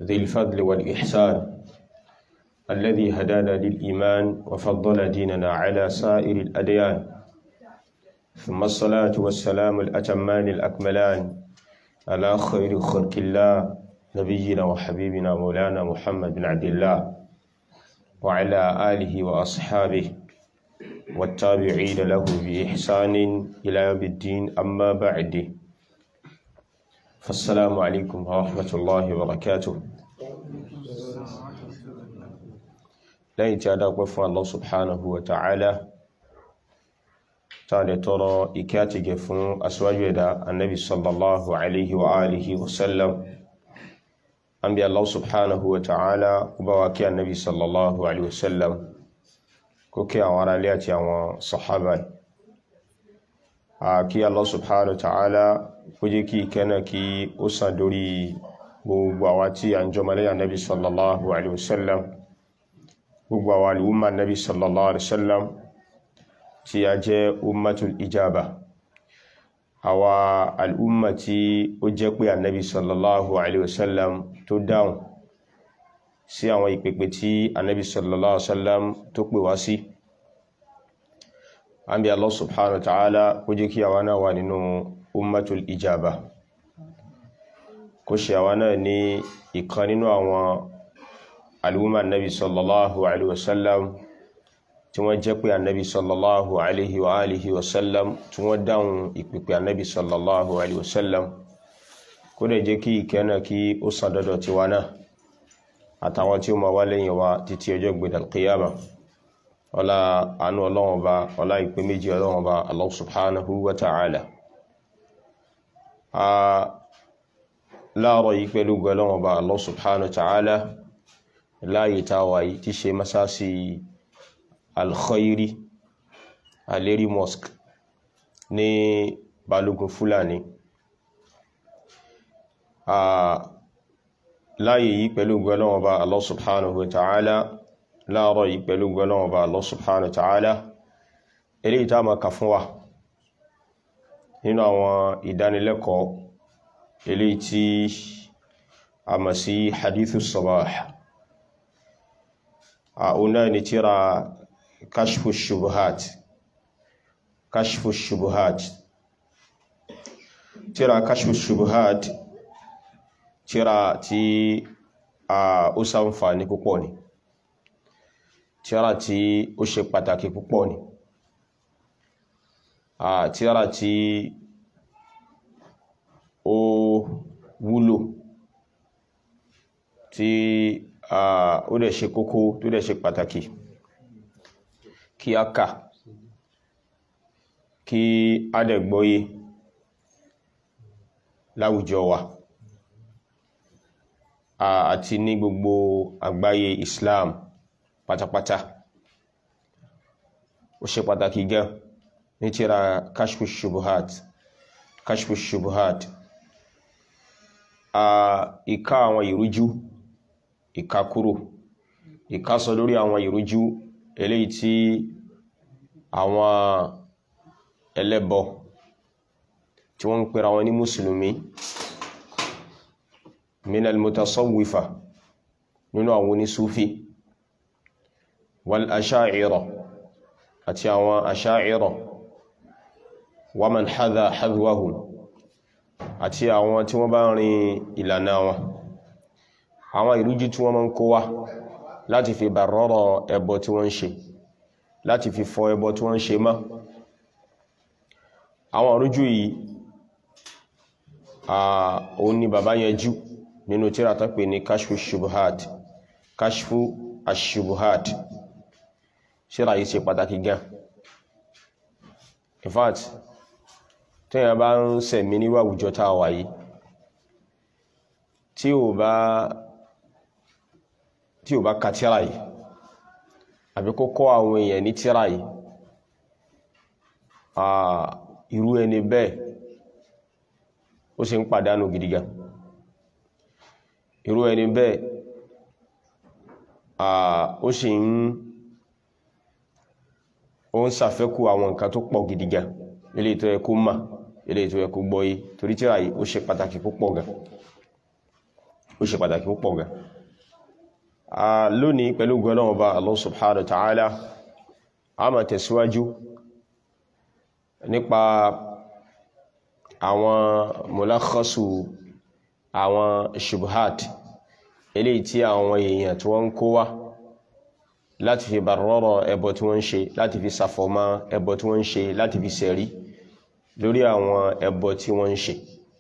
ذي الفضل والإحسان الذي هدانا للإيمان وفضل ديننا على سائر الأديان، ثم الصلاة والسلام الأتمان الأكملان على خير خلق الله نبينا وحبيبنا مولانا محمد بن عبد الله وعلى آله وأصحابه والتابعين له بإحسان إلى يوم الدين، أما بعد، فالسلام عليكم ورحمة الله وبركاته. لن يتعدق فún Allah subhanahu wa ta'ala tààdẹ̀ tọrọ ìkẹ́àtìgẹ̀ fún aṣíwájú ẹ̀dá annabi sallallahu alaihi wa alihi wasallam. An bí Allah subhanahu wa ta'ala kó bá wa kí annabi sallallahu alaihi wasallam, kó kí àwọn ará ilé àti àwọn sahaba, kí Allah subhanahu wa ta'ala kó jẹ́ kí ìkẹ́nà kí ó sàn dórí gbogbo àwa tí a ń jọmọlé annabi sallallahu alaihi wasallam, gbogbo àwa al'umma annabi sallallahu alaihi wasallam tí a jẹ́ ummatul ijaba, àwa al'umma tí ó jẹ́ pé annabi sallallahu alaihi wasallam tó dáhùn sí àwọn ìpèpè tí annabi sallallahu alaihi wasallam tó pè wá sí. An bí Allah subhanahu wa ta'ala kó jẹ́ kí àwa náà wà nínú ummatul ijaba, kó ṣe àwa náà ní ìkan nínú àwọn al'umma annabi sallallahu alaihi wasallam tí wọ́n jẹ́ pé annabi sallallahu alaihi wa alihi wasallam tí wọ́n dáhùn ìpìpì annabi sallallahu alaihi wasallam, kó dẹ̀ jẹ́ kí ìkẹ́nà kí ó sàn dọ́dọ̀ ti wa náà àtàwọn tí ó ma wá lẹ́yìn wa títí ọjọ́ gbẹ̀dẹ̀ alqiyama. Ọlá àánú Ọlọ́run Ọba, ọlá ìpé méjì Ọlọ́run Ọba Allah subhanahu wa ta'ala. Láàrọ̀ yìí pẹ̀lú Ọlọ́run Ọba Allah subhanahu wa ta'ala láyé táwà yìí tí ṣe masasi Al-Khairi Aleri Mosque ní Balógun Fúlàní. Láyé yìí pẹ̀lú Ọlọ́run Ọba Allah subhanahu wa ta'ala, láàrọ̀ yìí pẹ̀lú Ọlọ́run Ọba Allah subhanahu wa ta'ala, eléyìí tá máa kà fún wa nínú àwọn ìdánilẹ́kọ̀ọ́ eléyìí tí a mọ̀ sí Hadithu Sabah. Ọ̀nà ni tírà Kashfu Shubuhat, Kashfu Shubuhat, tírà Kashfu Shubuhat, tírà tí ó ṣàǹfààní púpọ̀ ni, tírà tí ó ṣe pàtàkì púpọ̀ ni, tírà tí ó wúlò, tí ó dẹ̀ ṣe kókó, tó dẹ̀ ṣe pàtàkì kí a kà, kí a dẹ̀ gbọ́yé láwùjọ wa àti ní gbogbo àgbáyé Islam pátápátá. Ó ṣe pàtàkì gan ní tírà Kashfu Shubuhat, Kashfu Shubuhat, ìká àwọn ìrújú, ìkakúrò, ìkásọ lórí àwọn ìrújú eléyìí tí àwọn ẹlẹ́bọ tí wọ́n ń pera wọn ní mùsùlùmí minal mutasawwifa nínú àwọn onísúfí wal asha'ira àti àwọn asha'ira wa man hadha hadwahum àti àwọn tí wọ́n bá rin ìlànà wọn, àwọn ìrújú tí wọ́n máa ń kó wá láti fi bàrọ́rọ̀ ẹbọ tí wọ́n ń ṣe, láti fi fọ ẹbọ tí wọ́n ń ṣe mọ́. Àwọn ìrújú yìí òun ni bàbá yanjú nínú tírà tó pè ní Kashfu Shubuhat, Kashfu Ashubuhat. Tírà yìí ṣe pàtàkì gan. In fact, tẹ́yàn bá ń sẹ̀mí ní àwùjọ tá a wà yìí, tí ò bá ka tírà yìí àbí kó kọ́ àwọn èèyàn ní tírà yìí, irú ẹni bẹ́ẹ̀ ó sì ń pàdánù gidigan. Irú ẹni bẹ́ẹ̀ ó sì ń ṣàfẹ́kù àwọn nǹkan tó pọ̀ gidigan, eléyìí tó yẹ kó mọ̀, eléyìí tó yẹ kó gbọ́yé, torí tírà yìí ó ṣe pàtàkì púpọ̀ gan. ó ṣe pàtàkì púpọ̀ gan. Lónìí pẹ̀lú Ọlọ́run Ọba Allah subhanahu wa ta'ala a máa tẹ̀síwájú nípa àwọn mulakhasu àwọn shubhat eléyìí tí àwọn èèyàn tí wọ́n ń kó wá láti fi bàrọ́rọ̀ ẹbọ tí wọ́n ń ṣe, láti fi sàfọ́mọ́ ẹbọ tí wọ́n ń ṣe, láti fi sẹ̀rí lórí àwọn ẹbọ tí wọ́n ń ṣe,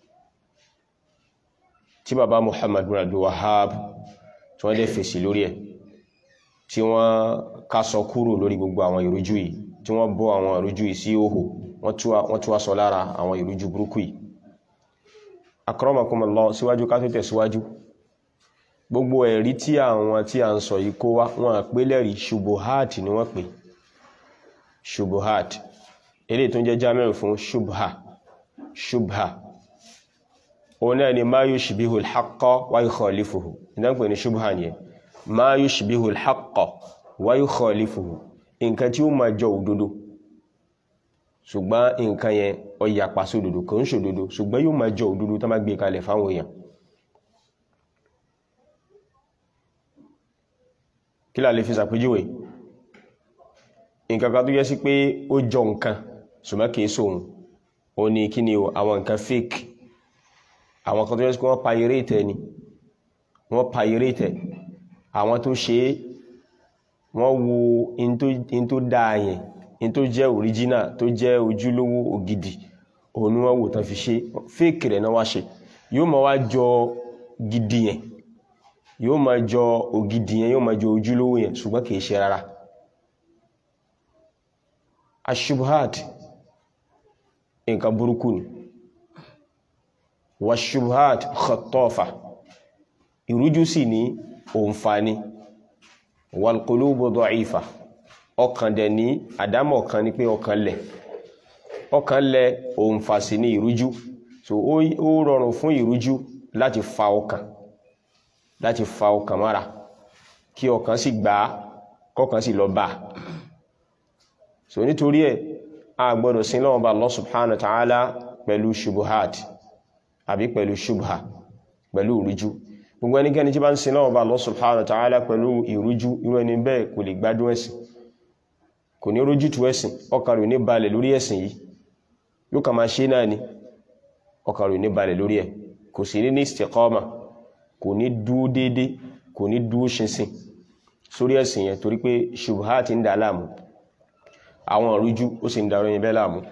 tí bàbá Muhammad bin Abdul Wahhab tí wọ́n dẹ̀ fèsì lórí ẹ̀, tí wọ́n kásọ kúrò lórí gbogbo àwọn ìrújú yìí, tí wọ́n bọ́ àwọn ìrújú yìí sí òhò, wọ́n tú aṣọ lára àwọn ìrújú burúkú yìí. Akramakumullah, síwájú ká tó tẹ̀síwájú, gbogbo ẹ̀rí tí àwọn tí a ń sọ yìí kó wá, wọ́n pè lẹ́rí shubuhat ni wọ́n pè shubuhat, eléyìí tó ń jẹ́ jámẹ́rù fún shubha òun náà ni ma yushbihu al-haqqa wa yukhalifuhu. ìdánpẹ̀ ni shubha ni ma yushbihu al-haqqa wa yukhalifuhu, nǹkan tí ó máa jọ òdodo ṣùgbọ́n nǹkan yẹn ó yapa sí òdodo, kò ń ṣòdodo ṣùgbọ́n yóò máa jọ òdodo tó máa gbé kalẹ̀ fáwọn èèyàn. kí la lè fi ṣàpèjúwe nǹkan kan tó yẹ sí pé ó jọ nǹkan ṣùgbọ́n kìí sóhun, ó ní kí ni àwọn nǹkan fake, àwọn kan tó yẹ sí pé wọ́n pirate ni, wọ́n pirate àwọn tó ṣe é, wọ́n wo in tó dáa yẹn, in tó jẹ́ original, tó jẹ́ ojúlówó ògidì, òun ni wọ́n wò tán fi ṣe fake rẹ̀ náà wá ṣe, yóò máa wá jọ gidi yẹn, yóò máa jọ ògidì yẹn, yóò máa jọ ojúlówó yẹn ṣùgbọ́n kìí ṣe rárá. Ashubhat nǹkan burúkú ni, wa shubhat khattafa, ìrújú sì ní òǹfààní, wal qulubu da'ifa, ọkàn dẹ̀ ní àdámọ̀ ọkàn ní pé ọkàn lẹ̀ òǹfà sí ní ìrújú. So ó rọrùn fún ìrújú láti fa ọkàn mára, kí ọkàn sì gbà kọkàn sì lọ bá. So nítorí ẹ̀ a gbọ́dọ̀ sin lọ́wọ́ bá Allah subhanahu wa ta'ala pẹ̀lú shubuhat àbí pẹ̀lú shubha, pẹ̀lú ìrújú. Gbogbo ẹnikẹ́ni tí bá ń sin lọ́wọ́ bá Allah subhanahu wa ta'ala pẹ̀lú ìrújú, irú ẹni bẹ́ẹ̀ kò lè gbádùn ẹ̀sìn, kò ní rójú tu ẹ̀sìn, ọkàn rẹ̀ ní balẹ̀ lórí ẹ̀sìn yìí, yóò kà máa ṣe náà ni, ọkàn rẹ̀ ní balẹ̀ lórí ẹ̀, kò sí ní istiqama, kò ní dúó déédé, kò ní dúó ṣinṣin sórí ẹ̀sìn yẹn, torí pé shubhat ń dà láàmú, àwọn ìrújú ó sì ń darọ yẹn bẹ́ láàmú.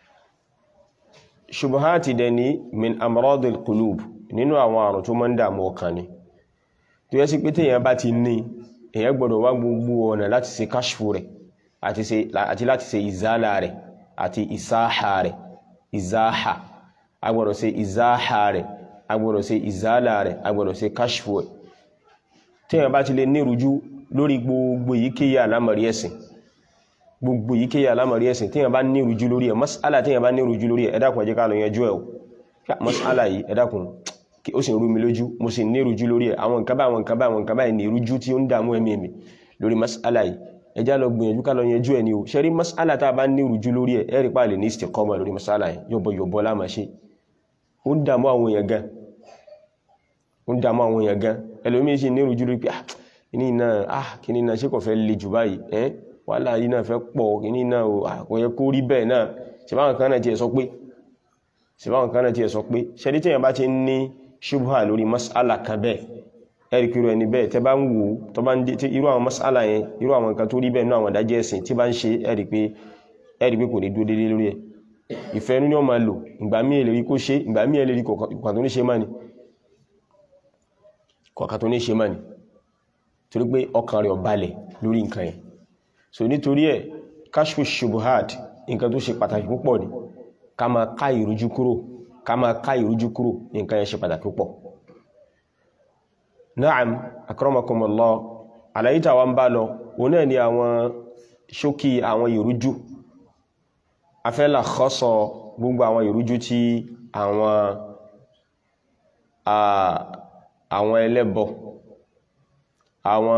Shubhat dẹ̀ ní min amradil qulub, nínú àwọn àrùn tó máa ń dààmú ọkàn ni, tó yẹ sí pé téèyàn bá ti ní, èèyàn gbọ́dọ̀ wá gbogbo ọ̀nà láti ṣe kashfu rẹ̀ àti láti ṣe ìzálà rẹ̀ àti ìsáhà rẹ̀. Ìzáhà, agbọ́dọ̀ ṣe ìzáhà rẹ̀, agbọ́dọ̀ ṣe ìzálà rẹ̀, agbọ́dọ̀ ṣe kashfu rẹ̀. Téèyàn bá ti lè ní ìrújú lórí gbogbo èyíkéyìí àlámọ̀rí ẹ̀sìn, gbogbo èyíkéyìí àlámọ̀rí ẹ̀sìn, téèyàn bá ní ìrújú lórí ẹ̀, mas'ala téèyàn bá ní ìrújú lórí ẹ̀, ẹ dákun ẹ jẹ́ ká lọ yanjú ẹ̀ o. Mas'ala yìí ẹ dákun, ó sì ń rú mi lójú, mo sì ní ìrújú lórí ẹ̀, àwọn nǹkan báyìí ní ìrújú tí ó ń dààmú ẹ̀mí mi lórí mas'ala yìí, ẹ já lọ gbìyànjú ká lọ yanjú ẹ̀ ni o. ṣe rí mas'ala tá a bá ní ìrújú lórí ẹ̀, ẹ̀rí pa lè ní istiqama lórí mas'ala yìí, yọ̀bọ̀ láàmà ṣe, ó ń dààmú àwọn èèyàn gan, ẹlòmíì sì ní ìrújú lórí pé kíní náà ṣe kò fẹ́ le jù báyìí, wàhálà yìí náà fẹ́ pọ̀, kíní náà kò yẹ kó rí bẹ́ẹ̀ náà, ṣèbáwọn kan náà tiẹ̀ sọ pé ṣe rí téèyàn bá ti ní shubha lórí mas'ala kan bẹ́ẹ̀, ẹ̀rí kúrò ẹni bẹ́ẹ̀ tẹ́ bá ń wò tó bá ń dé irú àwọn mas'ala yẹn, irú àwọn nǹkan tó rí bẹ́ẹ̀ náà àwọn ìdájọ́ ẹ̀sìn tí bá ń ṣe, ẹ̀rí pé kò ní dúró déédéé lórí ẹ̀, ìfẹ́ inú ni ó máa lò, ìgbà míì lè rí kó ṣe, ìgbà míì lè rí kọ̀ọ̀kan tó ní ṣe máa ní, torí pé ọkàn rẹ̀ ò balẹ̀ lórí nǹkan yẹn. So nítorí ẹ̀ kashfu shubuhat nǹkan tó ṣe pàtàkì púpọ̀ ni, ká máa ká ìrújú kúrò, nǹkan yẹn ṣe pàtàkì púpọ̀. Na'am, akramakumullah, àlàyé tá wá ń bá lọ òun náà ni àwọn ṣókí àwọn ìrújú, afẹ́lá kọ́sọ̀ gbogbo àwọn ìrújú tí àwọn ẹlẹ́bọ, àwọn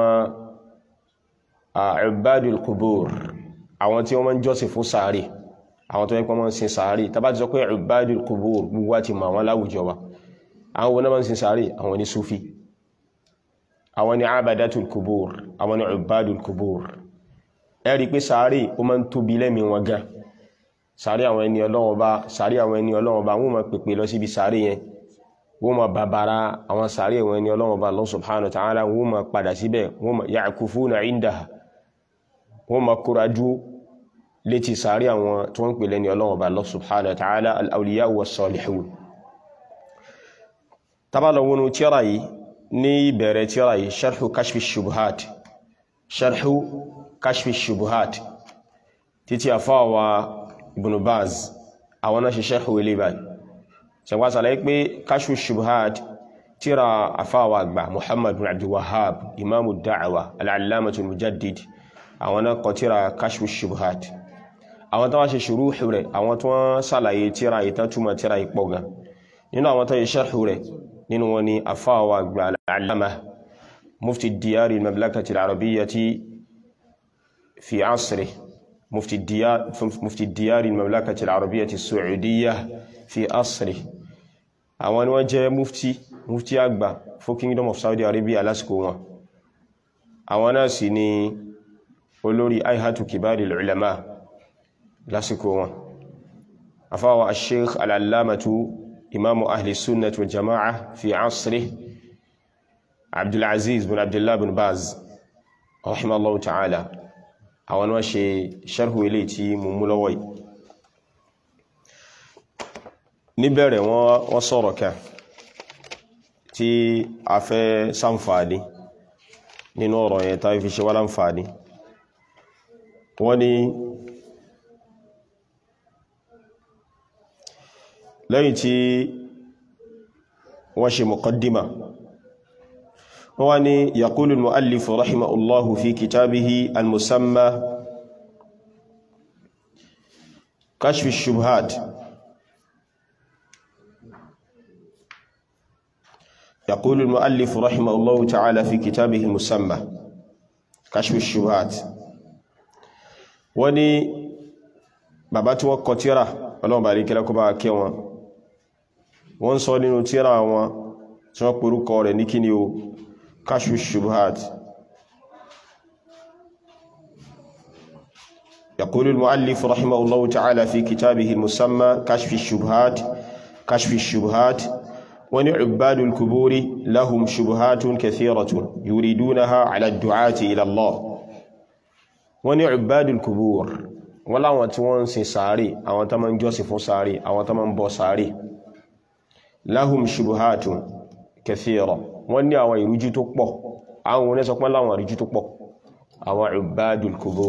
ibadul qubur, àwọn tí wọ́n máa ń jọ́sìn fún sàárì, àwọn tó yẹ pé wọ́n máa ń sin sàárì. Tá bá ti sọ pé ibadul qubur, gbogbo wa ti mọ̀ àwọn láwùjọ wa. Àwọn wo náà máa ń sin sàárì? Àwọn ní Sufi. àwọn ni abadatul kubur àwọn ni ubadul kubur ẹ rí pé sàárè ó máa ń tóbi lẹ́mìí wọn gan sàárè àwọn ẹni Ọlọ́run Ọba sàárè àwọn ẹni Ọlọ́run Ọba wọ́n máa pèpè lọ síbi sàárè yẹn wọ́n máa bàbàrà àwọn sàárè àwọn ẹni Ọlọ́run Ọba Allah subhanahu wa ta'ala wọ́n máa padà síbẹ̀ wọ́n máa ya'kufuna indaha wọ́n máa kórajú létí sàárè àwọn tí wọ́n ń pè lẹ́ni Ọlọ́run Ọba Allah subhanahu wa ta'ala al-awliya was-salihun. tabala wọnú tírà yìí ní ìbẹ̀rẹ̀ tírà yìí sharhu kashfi shubuhat títí àfáwà Ibn Baz àwọn náà ṣe sharhu ilé báyìí ṣẹ̀wá sàlàyé pé kashfi shubuhat tírà àfáwà àgbà Muhammad bin Abdul Wahhab imamu da'wa al-allamatu al-mujaddid àwọn náà kọ tírà kashfi shubuhat àwọn tó wá ṣe shuruhu rẹ̀ àwọn tó wọ́n sàlàyé tírà ìtàtúmọ̀ tírà ìpọ̀gàn nínú àwọn tó yẹ sharhu rẹ̀ nínú wọn ni àfáwà àgbà al-allama mufti diyari al-mamlakati al-arabiyyati fi asri mufti diyari al-mamlakati al-arabiyyati as-saudiyyah fi asri àwọn ni wọ́n jẹ́ mufti àgbà fún Kingdom of Saudi Arabia lásìkò wọn àwọn náà sì ni olórí aihatu kibari al-ulama lásìkò wọn àfáwà al-sheikh al-allamatu imamu ahli sunnah wal jama'a fi asri Abdul Aziz bin Abdullah bin Baz rahimahullahu ta'ala àwọn wọ́n ṣe sharhu ilé tí mú mú lọ́wọ́ yìí níbẹ̀rẹ̀ wọ́n sọ̀rọ̀ kan tí a fẹ́ ṣàǹfààní nínú ọ̀rọ̀ yẹn tá fi ṣe wá láǹfààní wọ́n ní lẹ́yìn tí wọ́n ṣe muqaddima wọ́n ní yaqulu al-mu'allif rahimahullahu fi kitabihi al-musamma kashfi ash-shubhat يقول المؤلف رحمه الله تعالى في كتابه المسمى كشف الشبهات وني bàbá tí wọ́n kọ tírà Ọlọ́run bá rí kí lẹ́kọ́ bá kẹ́ wọn wọ́n sọ nínú tírà wọn tí wọ́n pèrúkọ rẹ̀ ní kí ni o كشف الشبهات يقول المؤلف رحمه الله تعالى في كتابه المسمى كشف الشبهات ونعباد الكبور لهم شبهات كثيرة يريدونها على الدعاة إلى الله ونعباد الكبور ولا وانتوان ساري أو تمن جوسف ساري أو تمن بو ساري لهم شبهات كثيرة وني أو يرجو تقبو أو نسق ما لا يرجو تقبو أو عباد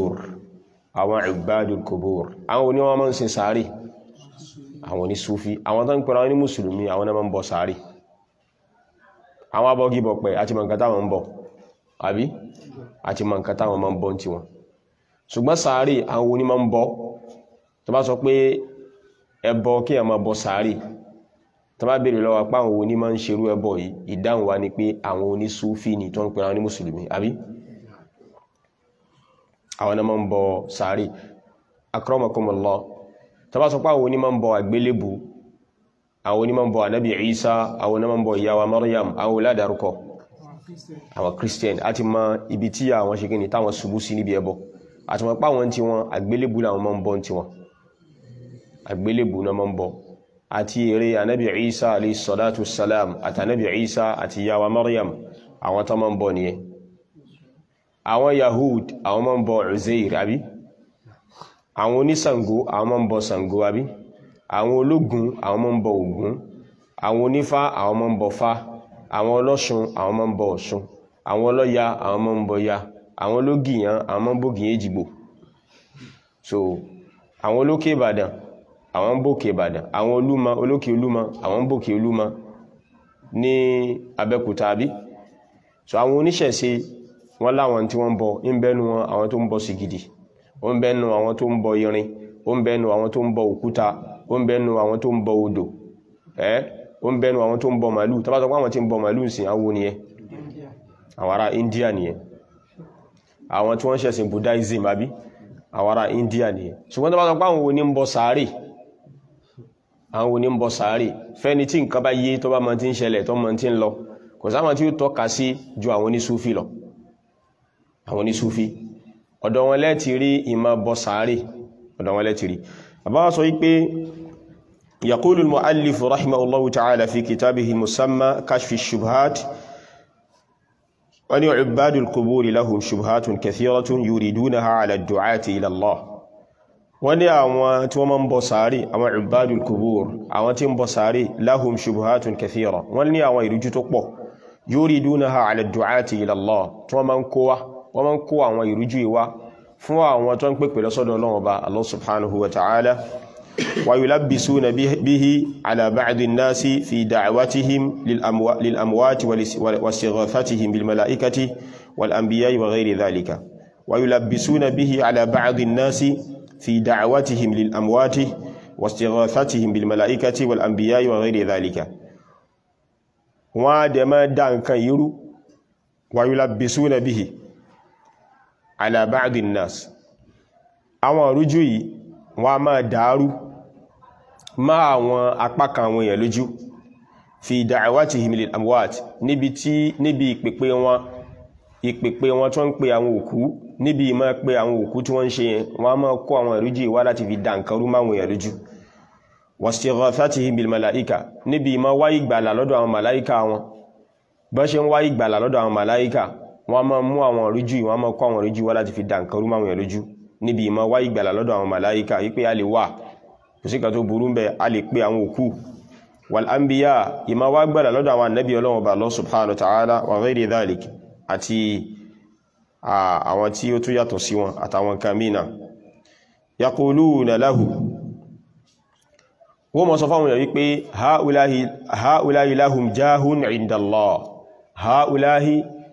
الكبور أو ني ومن ساري àwọn ní Sufi àwọn tán pẹ̀lú àwọn ní Mùsùlùmí àwọn náà máa ń bọ sàárì àwọn abọ́gibọ̀ pẹ̀ àti mọ̀nkátà wọn ń bọ̀ àbí àti mọ̀nkátà wọn máa ń bọ́ tí wọn ṣùgbọ́n sàárì àwọn oní máa ń bọ́ tó bá sọ pé ẹbọ kí ẹ máa bọ sàárì tó bá béèrè lọ́wọ́ pé àwọn oní máa ń ṣerú ẹbọ yìí ìdáhùn wa ni pé àwọn oní Sufi ni tó ń pẹ̀lú àwọn ní Mùsùlùmí àbí àwọn náà máa ń bọ sàárì akramakumullah tàbá sọ pé àwọn onímọ̀ ń bọ àgbélébù àwọn onímọ̀ ń bọ ànábì Isa àwọn onímọ̀ ń bọ ìyá wa Maryam àwọn oládàrúkọ àwọn Christian àti mọ ibi tí àwọn ṣe gíní táwọn ṣubú sí níbi ẹbọ àti mọ̀ pé àwọn tí wọn àgbélébù làwọn mọ̀ ń bọ tí wọn àgbélébù náà mọ̀ ń bọ àti ère ànábì Isa alayhi salatu salam àti ànábì Isa àti ìyá wa Maryam àwọn tó mọ̀ ń bọ nìyẹn àwọn Yahud àwọn mọ̀ ń bọ Uzair àbí àwọn oníṣàngó àwọn máa ń bọ Ṣàngó àbí àwọn ológun àwọn máa ń bọ Ògún àwọn onífá àwọn máa ń bọ Fá àwọn ọlọ́ṣun àwọn máa ń bọ Ọ̀ṣun àwọn ọlọ́ya àwọn máa ń bọ Ya àwọn ológìyàn àwọn máa ń bògìyàn Èjìgbò so àwọn olókè Ìbàdàn àwọn ń bòkè Ìbàdàn àwọn Olúmọ olókè Olúmọ àwọn ń bòkè Olúmọ ní Abẹ́òkúta àbí so àwọn oníṣẹ̀ṣe wọ́n láwọn tí wọ́n ń bọ ń bẹ́nu wọn àwọn tó ń bọ Sìgìdì ó ń bẹ́nu àwọn tó ń bọ irin ó ń bẹ́nu àwọn tó ń bọ òkúta ó ń bẹ́nu àwọn tó ń bọ odò ó ń bẹ́nu àwọn tó ń bọ màálù tó bá sọ pé àwọn tí ń bọ màálù sí àwọn nìyẹn àwọn ará India nìyẹn àwọn tí wọ́n ṣẹ̀sìn Buddhism àbí àwọn ará India nìyẹn ṣùgbọ́n tó bá sọ pé àwọn oní ń bọ sàárè àwọn oní ń bọ sàárè fẹ́ni tí nǹkan bá yé tó bá mọ tí ń ṣẹlẹ̀ tó mọ tí ń lọ kò sáwọn tí ó tọ́ka sí ju àwọn onísúfí lọ àwọn onísúfí ọ̀dọ̀ wọn lẹ́ti rí ìmọ̀ bọ sàárè ọ̀dọ̀ wọn lẹ́ti rí bàbá wa sọ wípé yaqulu al-mu'allif rahimahullahu ta'ala fi kitabihi musamma kashfi shubhat wani ubadul quburi lahum shubhatun kathiratun yuridunaha ala ad-du'ati ila Allah wani àwọn tí wọ́n máa ń bọ sàárè àwọn ubadul qubur àwọn tí ń bọ sàárè lahum shubhatun kathira wọ́n ní àwọn ìrújú tó pọ̀ yuridunaha ala ad-du'ati ila Allah tí wọ́n máa ń kó àwọn ìrújú ìwá fún àwọn tó ń pèpè lọ́sọ́dọ̀ Ọlọ́run Ọba Allah subhanahu wa ta'ala wa yulabbisuna bihi ala ba'di an-nasi fi da'watihim lil amwati wa istighathatihim bil malaikati wal anbiya'i wa ghayri dhalika wa yulabbisuna bihi ala ba'di an-nasi fi da'watihim lil amwati wa istighathatihim bil malaikati wal anbiya'i wa ghayri dhalika wa dama dan kan yiru wa yulabbisuna bihi ala ba'di an-nas àwọn rújú yìí wọ́n máa dàrú má àwọn apá kan àwọn èèyàn lójú fi da'awatihim lil amwat níbi ìpèpè wọn tó ń pè àwọn òkú níbi ìmọ̀ pé àwọn òkú tí wọ́n ń ṣe yẹn wọ́n máa kó àwọn ìrújú ìwá láti fi dá nǹkan rú máwọn èèyàn lójú wastighathatihim bil malaika níbi ìmọ̀ wá ìgbàlà lọ́dọ̀ àwọn màláíkà wọn bọ́n ṣe ń wá ìgbàlà lọ́dọ̀ àwọn màláíkà wọ́n máa mú àwọn ìrújú wọ́n máa kó àwọn ìrújú wá láti fi dá nǹkan rú máwọn èèyàn lójú níbi ìmọ̀ wá ìgbàlà lọ́dọ̀ àwọn màláíkà wípé a lè wà kò sí kan tó burú ń bẹ a lè pé àwọn òkú wal anbiya ìmọ̀ wá gbàlà lọ́dọ̀ àwọn ànábì Ọlọ́run Ọba Allah subhanahu wa ta'ala wa ghayri dhalik àti àwọn tí ó tún yàtọ̀ sí wọn àtàwọn kamina yaquluna lahu wọ́n mọ̀ sọ fáwọn èèyàn wípé haulahi lahum jahun inda Allah haulahi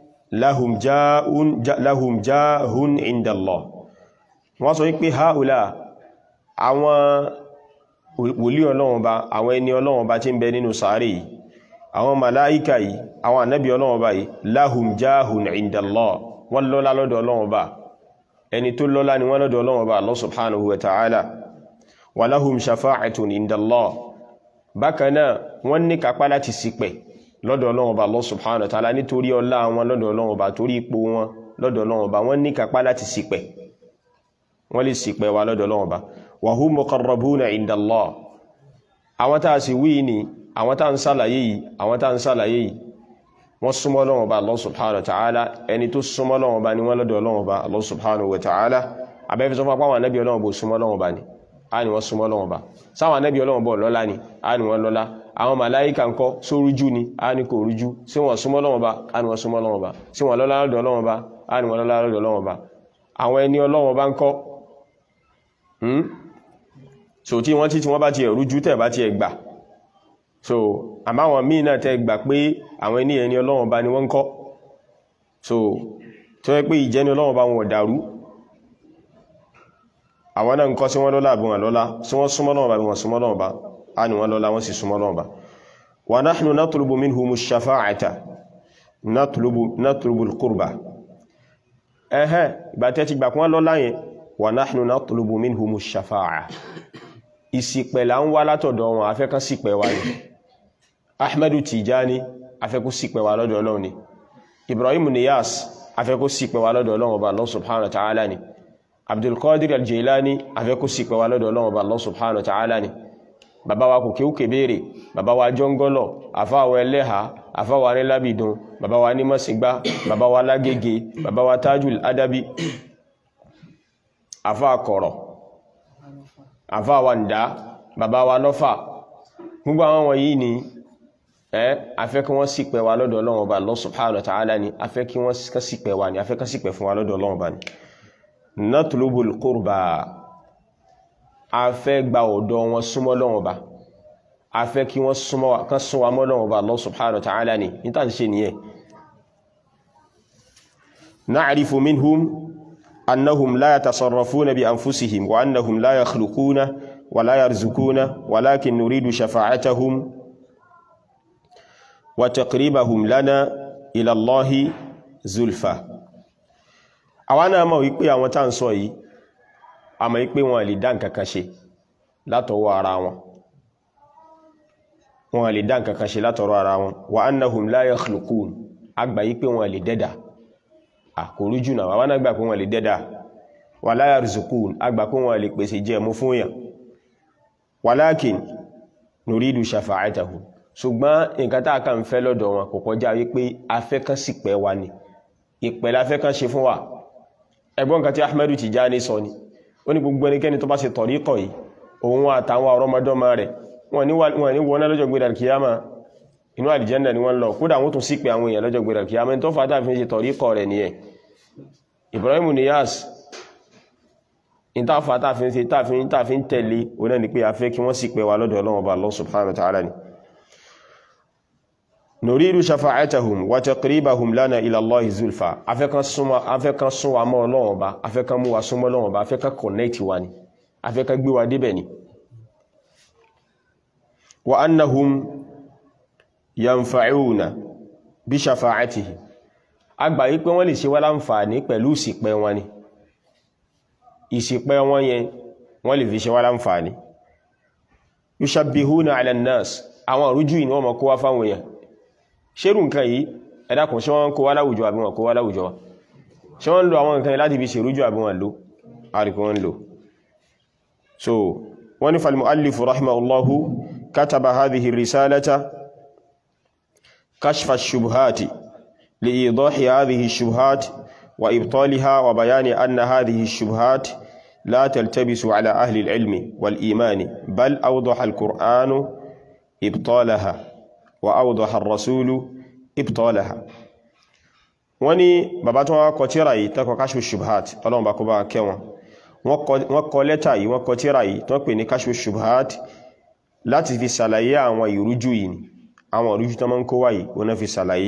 lahum jahun inda Allah wọ́n sọ wípé haula àwọn wòlí Ọlọ́run Ọba àwọn ẹni Ọlọ́run Ọba tí ń bẹ nínú sàárè yìí àwọn màláíkà yìí àwọn ànábì Ọlọ́run Ọba yìí lahum jahun inda Allah wọ́n lọ́lá lọ́dọ̀ Ọlọ́run Ọba ẹni tó lọ́lá ni wọ́n lọ́dọ̀ Ọlọ́run Ọba Allah subhanahu wa ta'ala wa lahum shafa'atun inda Allah bákan náà wọ́n ní kápá láti ṣìpẹ̀ lọ́dọ̀ Ọlọ́run Ọba Allah subhanahu wa ta'ala nítorí ọlá wọn lọ́dọ̀ Ọlọ́run Ọba torí ipò wọn lọ́dọ̀ Ọlọ́run Ọba wọ́n ní kápá láti ṣìpẹ̀ wọ́n lè ṣìpẹ̀ wa lọ́dọ̀ Ọlọ́run Ọba wa hum muqarrabuna inda Allah àwọn tá sì wí ni àwọn tá ń ṣàlàyé yìí wọ́n súnmọ́ Ọlọ́run Ọba Allah subhanahu wa ta'ala ẹni tó súnmọ́ Ọlọ́run Ọba ni wọ́n lọ́dọ̀ Ọlọ́run Ọba Allah subhanahu wa ta'ala abẹ́fẹ́ sọfún apá àwọn ànábì Ọlọ́run Ọba súnmọ́ Ọlọ́run Ọba ni a ni wọ́n súnmọ́ Ọlọ́run Ọba sáwọn ànábì Ọlọ́run Ọba lọ́lá ni a ni wọ́n lọ́lá àwọn màláíkà ńkọ́ só rújú ni a ni kò rújú sí wọ́n súnmọ́ Ọlọ́run Ọba a ni wọ́n súnmọ́ Ọlọ́run Ọba sí wọ́n lọ́lá lọ́dọ̀ Ọlọ́run Ọba a ni wọ́n lọ́lá lọ́dọ̀ Ọlọ́run Ọba àwọn ẹni Ọlọ́run Ọba ńkọ́ so tí wọ́n bá ti rújú tẹ́ bá ti gbà so àmáwọn míì náà tẹ́ gbà pé àwọn ẹni Ọlọ́run Ọba ni wọ́n ńkọ́ so tó yẹ pé ìjẹni Ọlọ́run Ọba wọn dàrú àwọn náà ńkọ́ sí wọ́n lọ́lá àbí wọn lọ́lá sí wọ́n súnmọ́ Ọlọ́run Ọba bí wọ́n súnmọ́ Ọlọ́run Ọba a ni wọ́n lọ́lá wọ́n sì súnmọ́ Ọlọ́run Ọba wa nahnu natlubu minhumu shafa'ata natlubu al-qurba ìgbà tẹ́ ti gbà kún wọ́n lọ́lá yẹn wa nahnu natlubu minhumu shafa'a ìṣìpẹ̀ là ń wá látọ̀dọ̀ wọn afẹ́kán ṣìpẹ̀ wa ni Ahmadu Tijani afẹ́kú ṣìpẹ̀ wa lọ́dọ̀ Ọlọ́run ni Ibrahim Niyas afẹ́kú ṣìpẹ̀ wa lọ́dọ̀ Ọlọ́run Ọba Allah subhanahu wa ta'ala ni Abdul Qadir al-Jilani afẹ́kú ṣìpẹ̀ wa lọ́dọ̀ Ọlọ́run Ọba Allah subhanahu wa ta'ala ni bàbá wa Kòkè Òkèbèrè bàbá wa Jọ́ngọ́lọ̀ àfáwà Ẹlẹ́hà àfáwà ní Lábìdún bàbá wa ní Mọ́sígbá bàbá wa Lágége bàbá wa Tajul Adabi àfáà Kọ̀rọ̀ àfáà wa Ǹdá bàbá wa Lọ́fà gbogbo àwọn wọ̀nyí ni afẹ́ kí wọ́n ṣìpẹ̀ wa lọ́dọ̀ Ọlọ́run Ọba Allah subhanahu wa ta'ala ni afẹ́ kí wọ́n ṣìpẹ̀ wa ni afẹ́ kí ṣìpẹ̀ fún wa lọ́dọ̀ Ọlọ́run Ọba ni natlubul qurba afẹ́ gba ọ̀dọ̀ wọn súnmọ́ Ọlọ́run Ọba afẹ́ kí wọ́n súnmọ́ kan sún wa mọ́ Ọlọ́run Ọba Allah subhanahu wa ta'ala ni níta ń ṣe nìyẹn na'rifu minhum annahum la yatasarrafuna bi anfusihim wa annahum la yakhluquna wa la yarzukuna walakin nuridu shafa'atahum wa taqribahum lana ila Allahi zulfa àwa náà mọ̀ wípé àwọn tá ń sọ yìí àmọ́ wípé wọn lè dá nǹkan kan ṣe látọwọ́ ara wọn wọn lè dá nǹkan kan ṣe látọ̀rọ̀ ara wọn wa annahum la yakhluqun àgbà yí pé wọn lè dẹ́dà àkòrú jù náà wọn àgbà pé wọn lè dẹ́dà wa la yarzuqun àgbà pé wọn lè pèsè jẹ mú fún yàn walakin nuridu shafa'atahu ṣùgbọ́n nǹkan tá a kàn fẹ́ lọ́dọ̀ wọn kò kọjá wípé afẹ́kán sì pẹ́ wa ni ìpẹ́ láfẹ́kán ṣe fún wa ẹgbọ́n nǹkan tí Ahmadu Tijani sọ ni ó ní gbogbo ẹnikẹ́ni tó bá ṣe tọ̀ríkọ̀ yìí òun àtàwọn ọ̀rọ̀mọdọ́mọ rẹ̀ wọ́n ní wọ́n lọ́jọ́ gbé dàkíyàmá inú àlìjẹ́ndà ni wọ́n lọ kódà wọ́n tún sí pé àwọn èèyàn lọ́jọ́ gbé dàkíyàmá tó fàtà fi ṣe tọ̀ríkọ̀ rẹ̀ nìyẹn Ibrahim Niyas ìta fàtà fi ṣe tàfi ń tẹ̀lé oná ni pé a fẹ́ kí wọ́n sì pé wa lọ́dọ̀ Ọlọ́run Ọba Allah subhanahu wa ta'ala ni nuridu shafa'atahum wa taqribahum lana ila Allahi zulfa afẹ́kan sún wa mọ́ Ọlọ́run Ọba afẹ́kan mú wa súnmọ́ Ọlọ́run Ọba afẹ́kan connect wa ni afẹ́kan gbé wa débẹ̀ ni wa annahum yanfa'una bi shafa'atihi àgbà yí pé wọ́n lè ṣe wá láǹfààní pẹ̀lú ìṣìpẹ̀ wọn ni ìṣìpẹ̀ wọn yẹn wọ́n lè fi ṣe wá láǹfààní yushabbihuna 'ala an-nas àwọn rújú ni wọ́n mọ̀ kó wá fáwọn èèyàn ṣerú nǹkan yìí ẹ dákun ṣé wọ́n kó wá láwùjọ àbí wọn kó wá láwùjọ wa ṣé wọ́n lo àwọn nǹkan yìí láti fi ṣe rújú àbí wọn lò àríkò wọn lò so wọ́n ní fal mu'allifu rahimahullahu kataba hadhihi risalata kashfa ash-shubhati li'idahi hadhihi ash-shubhat wa ibtaliha wa bayani anna hadhihi ash-shubhat la taltabisu ala ahli al-ilmi wal imani bal awdaha al-Qur'anu ibtalaha wa awdaha ar-rasulu ibtalaha wọ́n ní bàbá tó wá kọ tírà yìí tó kọ kashfu ash-shubhat Ọlọ́run bá kó bá kẹ́ wọn wọ́n kọ lẹ́tà yìí wọ́n kọ tírà yìí tó pè ní kashfu ash-shubhat láti fi ṣàlàyé àwọn ìrújú yìí ni àwọn ìrújú tó máa ń kó wáyìí wọ́n fi ṣàlàyé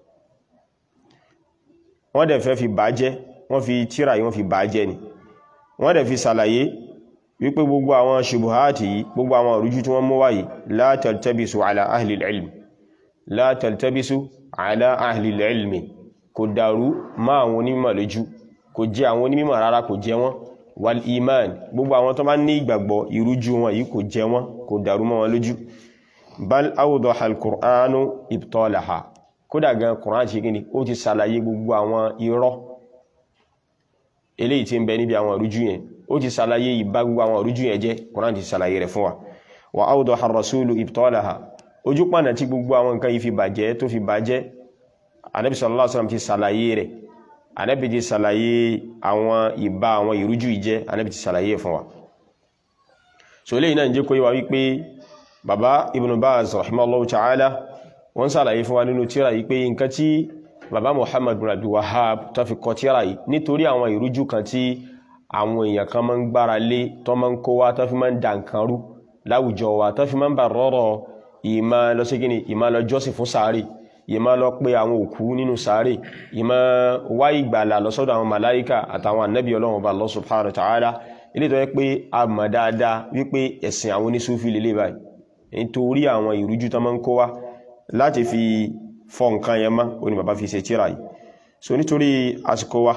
wọ́n dẹ̀ fẹ́ fi bàjẹ́ wọ́n fi tírà yìí wọ́n fi bàjẹ́ ni wọ́n dẹ̀ fi ṣàlàyé wípé gbogbo àwọn ṣubuhati yìí gbogbo àwọn ìrújú tí wọ́n mú wáyìí la taltabisu ala ahli al-ilm la taltabisu ala ahli al-ilmi kò dàrú má àwọn onímọ̀ lójú kò jẹ́ àwọn onímọ̀ rárá kò jẹ́ wọn wal iman gbogbo àwọn tó bá ní ìgbàgbọ́ ìrújú wọn yìí kò jẹ́ wọn kò dàrú mọ́ wọn lójú bal awdaha al-Qur'anu ibtalaha kódà gan Qur'an ṣe gini ó ti ṣàlàyé gbogbo àwọn irọ́ eléyìí tí ń bẹ níbi àwọn ìrújú yẹn ó ti ṣàlàyé ìbá gbogbo àwọn ìrújú yẹn jẹ́ Qur'an ti ṣàlàyé rẹ̀ fún wa wa awdaha ar-rasulu ibtalaha ojú pànà tí gbogbo àwọn nǹkan yìí fi bàjẹ́ tó fi bàjẹ́ Ànábì sallallahu alaihi wasallam ti ṣàlàyé rẹ̀ Ànábì ti ṣàlàyé àwọn ìbá àwọn ìrújú ìjẹ́ Ànábì ti ṣàlàyé fún wa so eléyìí náà jẹ́ kó yé wa wípé bàbá Ibn Baz rahimahullahu ta'ala wọ́n ṣàlàyé fún wa nínú tírà yìí pé nǹkan tí bàbá Muhammad bin Abdul Wahhab tó fi kọ tírà yìí nítorí àwọn ìrújú kan tí àwọn èèyàn kan máa ń gbára lé tó máa ń kó wá tó fi máa ń dà nǹkan rú láwùjọ wa tó fi máa ń bà rọ́rọ̀ ìmá lọ sí kíni ìmá lọ jọ́sìn fún sàárè ìmá lọ pé àwọn òkú nínú sàárè ìmá wá ìgbàlà lọ́sọ́dọ̀ àwọn màláíkà àtàwọn ànábì Ọlọ́run Ọba Allah subhanahu wa ta'ala ilé tó yẹ pé a mọ̀ dáadáa wípé ẹ̀sìn àwọn onísúfì lélẹ̀ báyìí nítorí àwọn ìrújú tó máa ń kó wá láti fi fọ nǹkan yẹn mọ́ ó ní bàbá fi ṣe tírà yìí so nítorí àsìkò wa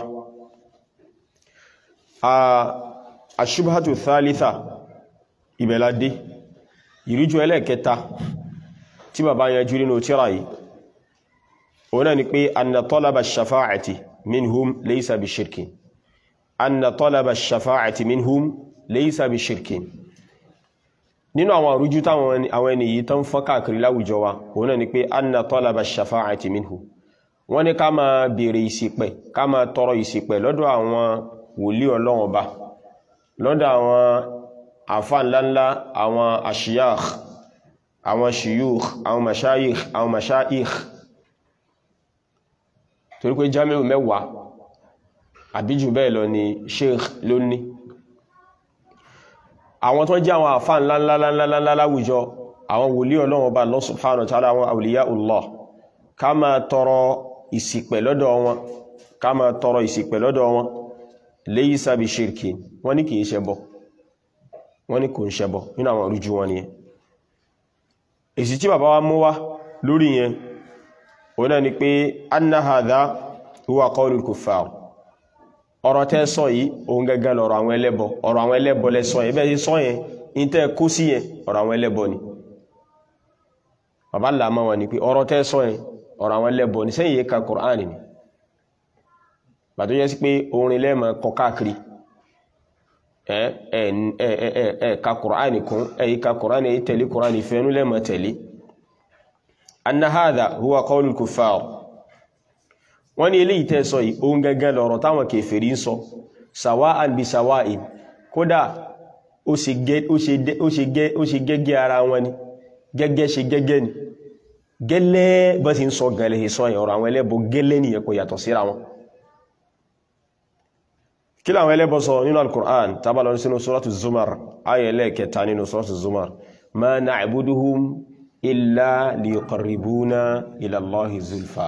aṣubhatu thalitha ìbẹ̀ládé ìrújú ẹlẹ́ẹ̀kẹta tí bàbá yanjú nínú tírà yìí ó náà ni pé anna talaba ash-shafa'ati minhum laysa bi shirkin anna talaba ash-shafa'ati minhum laysa bi shirkin nínú àwọn àrújú táwọn àwọn ẹni yìí tán fọ́n káàkiri láwùjọ wa òun náà ni pé anna talaba ash-shafa'ati minhu wọ́n ní ká máa bèèrè ìṣìpẹ̀ ká máa tọrọ ìṣìpẹ̀ lọ́dọ̀ àwọn wòlíì Ọlọ́run Ọba lọ́dọ̀ àwọn àfáà ńláńlá àwọn ashiyakh àwọn shuyukh àwọn mashayikh àwọn mashayikh torí pé jamiu mẹ́wàá àbíjù bẹ́ẹ̀ lọ ni sheikh lónìí àwọn tó jẹ́ àwọn àfáà ńláńláńláńlá láwùjọ àwọn wòlíì Ọlọ́run Ọba Allah subhanahu wa ta'ala àwọn awliyaullah ká máa tọrọ ìṣìpẹ̀ lọ́dọ̀ wọn ká máa tọrọ ìṣìpẹ̀ lọ́dọ̀ wọn laysa bi shirkin wọ́n ní kìí ṣẹbọ wọ́n ní kò ń ṣẹbọ nínú àwọn rújú wọn nìyẹn èsì tí bàbá wa mú wá lórí yẹn òun náà ni pé anna hadha huwa qawlul kuffar ọ̀rọ̀ tẹ́ sọ yìí òun gẹ́gẹ́ lọ́rọ̀ àwọn ẹlẹ́bọ ọ̀rọ̀ àwọn ẹlẹ́bọ lẹ sọ yẹn bẹ́ẹ̀ sọ yẹn in tẹ́ kó sí yẹn ọ̀rọ̀ àwọn ẹlẹ́bọ ni bàbá làmọ́ wọn ni pé ọ̀rọ̀ tẹ́ sọ yẹn ọ̀rọ̀ àwọn ẹlẹ́bọ ní sẹ́yìn yìí ka Qur'an ni bàtó yẹ sí pé orin lẹ́mọ̀ kọ káàkiri ka Qur'an kún ẹ̀yí ka Qur'an ẹ̀yí tẹ̀lé Qur'an ìfẹ́nú lẹ́mọ̀ tẹ̀lé anna hadha huwa qawlul kuffar wọ́n ní eléyìí tẹ́ sọ yìí ohun gẹ́gẹ́ lọ́rọ̀ táwọn kèfèrí ń sọ sawa'an bi sawa'in kódà ó ṣe gẹ́gẹ́ ara wọn ni gẹ́gẹ́ ṣe gẹ́gẹ́ ni gẹ́lẹ́ bá ti ń sọ gẹ́lẹ́ ìsọ ọ̀rọ̀ àwọn ẹlẹ́bọ gẹ́lẹ́ ni ẹ̀kọ́ yàtọ̀ síra wọn kí láwọn ẹlẹ́bọ sọ nínú al-Qur'an tàbí lọ sínú suratu Zumar ayẹlẹ́ kẹta nínú suratu Zumar ma na'buduhum illa liyuqarribuna ila Allahi zulfa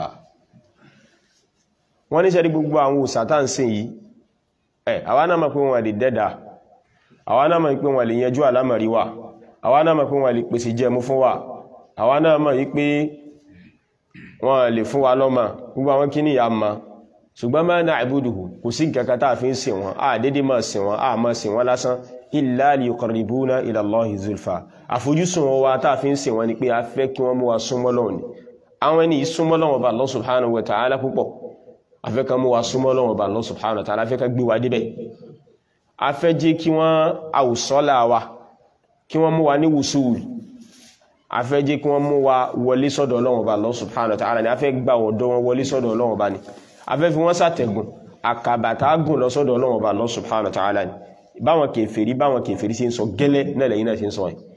wọ́n ní sẹ́rí gbogbo àwọn òsàtànsìn yìí àwa náà mọ̀ pé wọ́n lè dẹ́dà àwa náà mọ̀ pé wọ́n lè yanjú àlámọ̀rí wa àwa náà mọ̀ pé wọ́n lè pèsè jẹmu fún wa àwa náà mọ̀ pé wọ́n lè fún wa lọ́mọ gbogbo àwọn kíní ya ma ṣùgbọ́n ma na'buduhu kò sí nǹkan tá fi ń sìn wọn a dédé máa sìn wọn a máa sìn wọn lásán illa liyuqarribuna ila Allahi zulfa àfojúsùn wọn wa tá fi ń sìn wọn ni pé a fẹ́ kí wọ́n mú wa súnmọ́ Ọlọ́run ni àwọn ẹni súnmọ́ Ọlọ́run bá Allah subhanahu wa ta'ala púpọ̀ a fẹ́ ká mú wa súnmọ́ Ọlọ́run bá Allah subhanahu wa ta'ala a fẹ́ ká gbé wa débẹ̀ a fẹ́ jẹ́ kí wọ́n àwùsọ́lá wa kí wọ́n mú wa ní wùsùl a fẹ́ jẹ́ kí wọ́n mú wa wọlé sọ́dọ̀ Ọlọ́run bá Allah subhanahu wa ta'ala ni a fẹ́ gbà ọ̀dọ̀ wọn wọlé sọ́dọ̀ Ọlọ́run bá ni a fẹ́ fi wọ́n sàtẹ̀gùn àkàbàtà gùn lọ sọ́dọ̀ Ọlọ́run bá Allah subhanahu wa ta'ala ni báwọn kèfèrí sí ń sọ gẹ́lẹ́ náà lẹ́yìn náà sí ń sọ yìí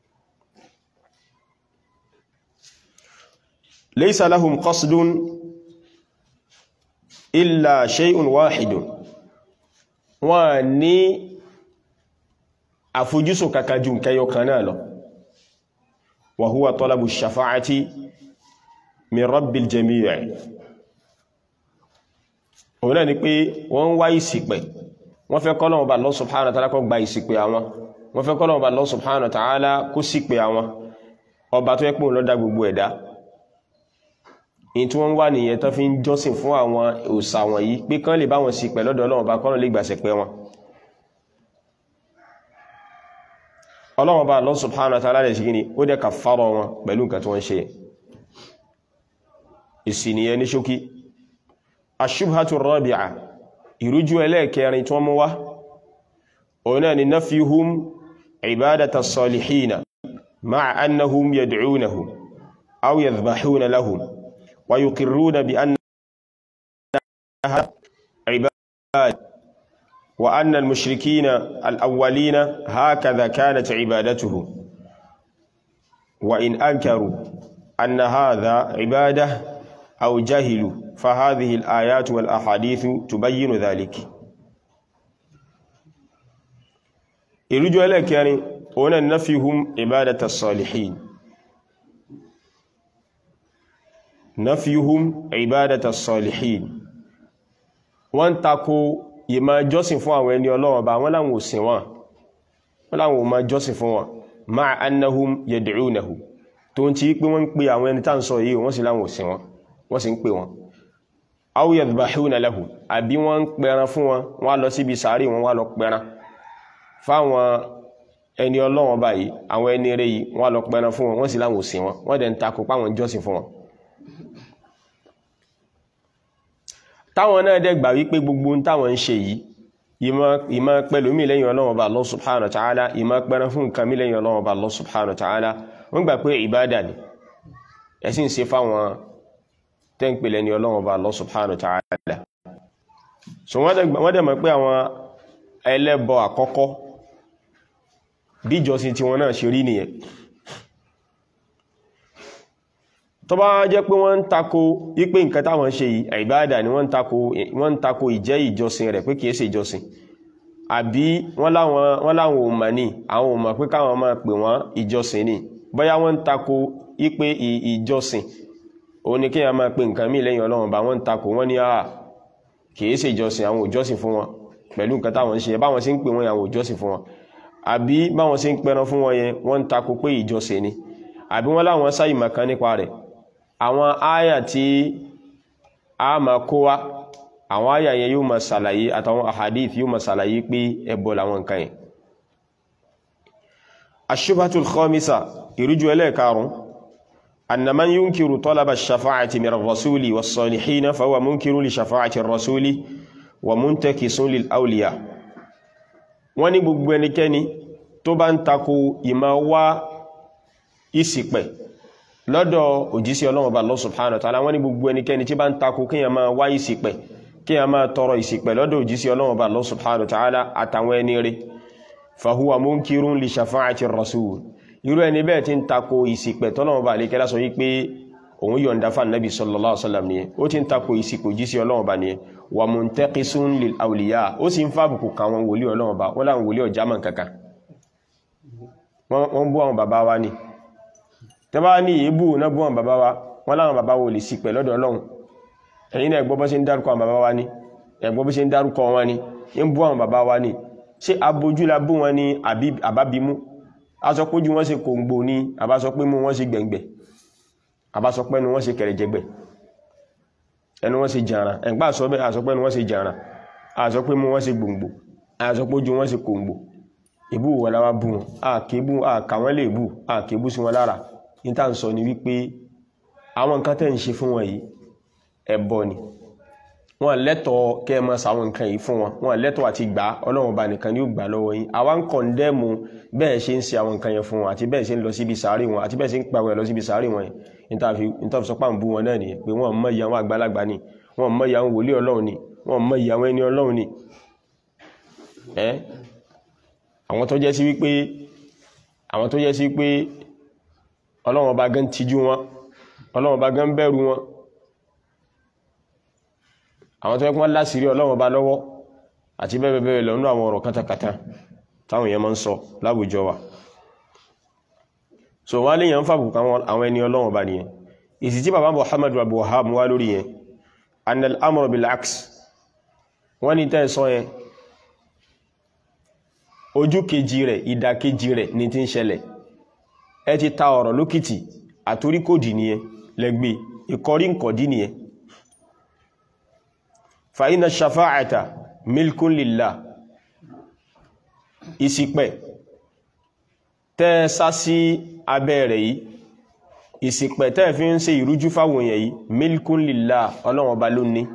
laysa lahum qasdun illa shay'un wahidun wọ́n ní àfojúsùn kàkàjù kẹyọ kan náà lọ wa huwa talabu shafa'ati min rabbil jami' òun náà ni pé wọ́n wá ìsìpẹ̀ wọ́n fẹ́ kọ́lọ̀ ọba Allah subhanahu wa ta'ala kó gba ìsìpẹ̀ àwọn wọ́n fẹ́ kọ́lọ̀ ọba Allah subhanahu wa ta'ala kó sípẹ̀ àwọn ọba tó yẹ pé òun ló dá gbogbo ẹ̀dá in tí wọ́n wà nìyẹn tó fi ń jọ́sìn fún àwọn òsà wọ̀nyí pé kán lè bá wọn sípẹ̀ lọ́dọ̀ Ọlọ́run bá kọ́lọ̀ lè gbàṣẹ̀pẹ̀ wọn Ọlọ́run bá Allah subhanahu wa ta'ala lè ṣe gíní ó dẹ̀ kàfàrà wọn pẹ̀lú nǹkan tí wọ́n ṣe ìsìnìyàn ní ṣókí ash-shubhatu ar-rabi'a ìrújú ẹlẹ́ẹ̀kẹrin tí wọ́n mú wá òun náà ni nafyuhum ibadata as-salihina ma'a annahum yad'unahum aw yadhbahuna lahum wa yuqirruna bi annaha ibada wa anna al-mushrikina al-awwalina hakadha kanat ibadatuhum wa in ankaru anna hadha ibadah aw jahilu فهذه الآيات والأحاديث تبين ذلك ìrújú ẹlẹ́kẹrin ọ̀nà nafihum ibadata as-salihin nafihum ibadata as-salihin wọ́n tako ìmá jọ́sìn fún àwọn ẹni Ọlọ́run bá wọ́n láwọn òsìn wọn wọ́n láwọn òmá jọ́sìn fún wọn ma'a annahum yad'unahu tó ń ti pé wọ́n ń pè àwọn ẹni tá ń sọ yìí wọ́n sì láwọn òsìn wọn wọ́n sì ń pè wọn aw yadhbahuna lahu àbí wọ́n pẹran fún wọn wọ́n lọ síbi sàárì wọn wá lọ pẹran fáwọn ẹni Ọlọ́run báyìí àwọn ẹni rẹ̀ yìí wọ́n lọ pẹran fún wọn wọ́n sì láwọn òsìn wọn wọ́n dẹ̀ ń takò páwọn jọ́sìn fún wọn táwọn náà dẹ̀ gbà wípé gbogbo ń táwọn ń ṣe yìí ìmọ̀ pẹ̀lú mí lẹ́yìn Ọlọ́run bá Allah subhanahu wa ta'ala ìmọ̀ pẹran fún nǹkan mí lẹ́yìn Ọlọ́run bá Allah subhanahu wa ta'ala wọ́n gbà pé ìbádà ni ẹ̀sìn ṣe fáwọn tẹ́ǹpẹ̀lẹ̀ ni Ọlọ́run bá Allah subhanahu wa ta'ala so wọ́n dẹ̀ mọ̀ pé àwọn ẹlẹ́bọ àkọ́kọ́ bí ìjọsìn tí wọ́n náà ṣe rí nìyẹn tó bá jẹ́ pé wọ́n ń tako ipé nǹkan táwọn ṣe yìí ìbádà ni wọ́n ń tako ìjẹ́ ìjọsìn rẹ̀ pé kìí ṣe ìjọsìn àbí wọ́n láwọn ò mọ̀ ní àwọn ò mọ̀ pé káwọn máa pè wọ́n ìjọsìn ni bóyá wọ́n ń tako ipé ìjọsìn ó ní kí a máa pè nǹkan mí lẹ́yìn Ọlọ́run bá wọ́n ń takò wọ́n ní àà kìí ṣe ìjọsìn àwọn òjọ́sìn fún wọn pẹ̀lú nǹkan táwọn ń ṣe báwọn sí ń pè wọ́n àwọn òjọ́sìn fún wọn àbí báwọn sí ń pẹran fún wọn yẹn wọ́n ń takò pé ìjọsìn ni àbí wọ́n láwọn sáyì màkan nípa rẹ̀ àwọn áyà tí a máa kó wá àwọn áyà yẹn yóò máa ṣàlàyé àtàwọn ahadith yóò máa ṣàlàyé pé ẹbọ làwọn nǹkan yẹn ash-shubhatul khamisa ìrújú ẹlẹ́ẹ̀karùn anna man yunkiru talaba ash-shafa'ati min ar-rasuli was-salihin fa huwa munkiru li shafa'ati ar-rasuli wa muntakisun lil awliya. wọ́n ní gbogbo ẹnikẹ́ni tó bá ń tako ìmá wá ìṣìpẹ̀ lọ́dọ̀ òjíṣẹ́ Ọlọ́run Ọba Allah subhanahu wa ta'ala, wọ́n ní gbogbo ẹnikẹ́ni tí bá ń tako kí a máa wá ìṣìpẹ̀, kí a máa tọrọ ìṣìpẹ̀ lọ́dọ̀ òjíṣẹ́ Ọlọ́run Ọba Allah subhanahu wa ta'ala àtàwọn ẹni rẹ̀, fahuwa munkirun li shafa'ati ar-rasul. irú ẹni bẹ́ẹ̀ tí ń tako ìṣìpẹ̀ tọ́lọ́run Ọba àlékẹ́lá sọ wípé òun yọ̀ǹda fún Nabi sallallahu alaihi wasallam nìyẹn, ó ti ń tako ìṣìpẹ̀ òjíṣẹ́ Ọlọ́run Ọba nìyẹn. wa muntaqisun lil awliya, ó sì ń fàbùkù káwọn wòlíì Ọlọ́run Ọba, wọ́n láwọn wòlíì ọjà mọ̀ kankan, wọ́n bú àwọn bàbá wa ní tẹ́bá ní ìbú náà bú àwọn bàbá wa, wọ́n láwọn bàbá wo lè ṣìpẹ̀ lọ́dọ̀ Ọlọ́run. ẹ̀yin náà gbọ́ bó ṣe ń dárúkọ àwọn bàbá wa ní, ẹ̀gbọ́ bó ṣe ń dárúkọ wọn ní, ń bú àwọn bàbá wa ní. ṣé abojú la bú wọn ní àbábímú? a sọ pé ojú wọn ṣe kòǹgbò ní, àbá sọ pé mú wọn ṣe gbẹ̀ngbẹ̀, àbá sọ pé ẹnu wọn ṣe kẹrẹjẹgbẹ̀, ẹnu wọn ṣe jàrà, ẹ̀gbá sọ bẹ́ẹ̀, a sọ pé ẹnu wọn ṣe jàrà, a sọ pé mú wọn ṣe gbòǹgbò, a sọ pé ojú wọn ṣe kòǹgbò. ìbú wọn la wá bú wọn, àkà wọn lè bú, àkébú sí wọn lára. ní tá ń sọ ni wípé àwọn nǹkan tẹ́ ń ṣe fún wọn yìí ẹbọ ni, wọ́n lẹ́tọ̀ọ́ kẹ́ mọ́ sàwọn nǹkan yìí fún wọn, wọ́n lẹ́tọ̀ọ́ àti gbà, Ọlọ́run Ọba nìkan ni ó gbà lọ́wọ́ yín. àwa ń kọ̀ndẹ́mù bẹ́ẹ̀ ṣe ń ṣe àwọn nǹkan yẹn fún wọn, àti bẹ́ẹ̀ ṣe ń lọ síbi sàárè wọn, àti bẹ́ẹ̀ ṣe ń pàwẹ̀ lọ síbi sàárè wọn yẹn. níta fi sọpá ń bú wọn náà nìyẹn, pé wọ́n mọ ìyàwó àgbàlagbà ni, wọ́n mọ ìyàwó wòlíì Ọlọ́run ni, wọ́n mọ ìyàwó ẹni Ọlọ́run ni. àwọn tó jẹ́ sí wípé Ọlọ́run Ọba gan tijú wọn, Ọlọ́run Ọba gan bẹ̀rù wọn, àwọn tó yẹ kí wọ́n láṣìírí Ọlọ́run Ọba lọ́wọ́, àti bẹ́ẹ̀ bẹ́ẹ̀ lọ nínú àwọn ọ̀rọ̀ kátàkátà táwọn èèyàn máa ń sọ láwùjọ wa. so wọ́n léèyàn ń fàbùkù àwọn ẹni Ọlọ́run Ọba nìyẹn. ìsì tí bàbá Muhammad Abdul Wahhab wá lórí yẹn, anal amr bil aks, wọ́n ní tẹ́ sọ yẹn ojú kejì rẹ̀, ìdàkejì rẹ̀ ní ti ń ṣẹlẹ̀. ẹ ti ta ọ̀rọ̀ lókìtì, àtorí kò dì nìyẹn lẹ́gbẹ́, ìkọrí nkọ̀dí nìyẹn. fa inna shafa'ata milkun lillah, ìṣìpẹ̀ tẹ́ sá sí abẹ́ rẹ̀ yìí, ìṣìpẹ̀ tẹ́ fi ń ṣe ìrújú fáwọn èèyàn yìí, milkun lillah, Ọlọ́run Ọba ló ní.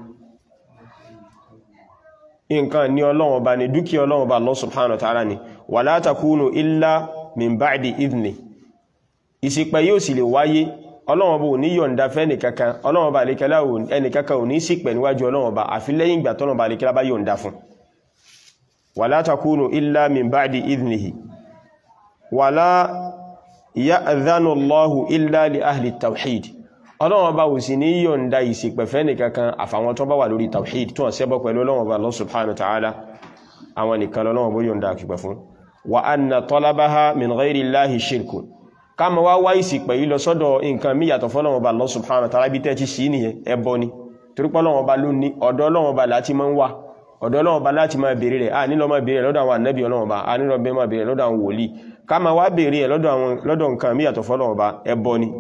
nǹkan ní Ọlọ́run Ọba ní, dúkìá Ọlọ́run Ọba Allah subhanahu wa ta'ala ni. wala takunu illa min ba'di idhni, ìṣìpẹ̀ yóò sì lè wáyé, Ọlọ́run Ọba ò ní yọ̀ǹda fẹ́ ẹnìkankan, Ọlọ́run Ọba àlékẹ́lá ẹnìkankan ò ní ṣìpẹ̀ níwájú Ọlọ́run Ọba àfi lẹ́yìn ìgbà tọ́lọ́run Ọba àlékẹ́lá bá yọ̀ǹda fún. wala takunu illa min ba'di idhnihi wala ya'dhanu Allahu illa li ahli tawhid, Ọlọ́run Ọba ò sì ní yọ̀ǹda ìṣìpẹ̀ fẹ́ ẹnìkankan àfàwọn tó bá wà lórí tawhid, tó ń ṣẹbọ pẹ̀lú Ọlọ́run Ọba Allah subhanahu wa ta'ala, àwọn nìkan Ọlọ́run Ọba yọ̀ǹda ìṣìpẹ̀ fún. wa anna talabaha min ghayri Allahi shirkun, ká ma wá ìṣìpẹ̀ yìí lọ sọ́dọ̀ nǹkan mí yàtọ̀ fọ́lọ́run Ọba Allah subhanahu wa ta'ala, bí tẹ́ ti sí nìyẹn ẹbọ ni. torí pé Ọlọ́run Ọba ló ní, ọ̀dọ̀ Ọlọ́run Ọba láti máa ń wá, ọ̀dọ̀ Ọlọ́run Ọba láti máa bèèrè rẹ̀, a nílọ máa bèèrè lọ́dọ̀ àwọn ànábì Ọlọ́run Ọba, a nílọ máa bèèrè lọ́dọ̀ àwọn wòlíì, ká ma wá bèèrè ẹ̀ lọ́dọ̀ nǹkan mí yàtọ̀ fọ́lọ́run Ọba ẹbọ ni.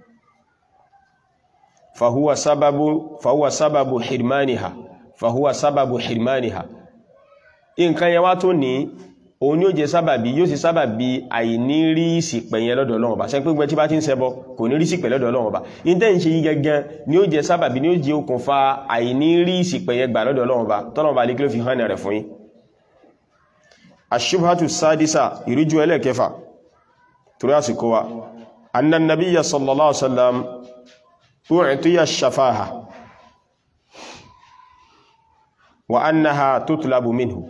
fahuwa sababu hirmaniha, nǹkan yẹn wá tó ní òun ni ó jẹ sábàbí, yóò sì sábàbí àìní rí ìṣìpẹ̀ yẹn lọ́dọ̀ Ọlọ́run Ọba. ṣe pé gbẹ́ tí bá ti ń ṣẹbọ kò ní rí ìṣìpẹ̀ lọ́dọ̀ Ọlọ́run Ọba. ìtẹ́ ń ṣe yí gẹ́gẹ́ ni ó jẹ sábàbí, ni ó jẹ okùnfà àìní rí ìṣìpẹ̀ yẹn gbà lọ́dọ̀ Ọlọ́run Ọba, tọ́lọ́run Ọba lè kí ló fi hàn rẹ̀ fún yín. ashubhatu sadisa, ìrújú ẹlẹ́kẹfà torí àsìkò wa, anna nabiyya sallallahu alaihi wasallam u'tiya ash-shafaha wa annaha tutlabu minhu.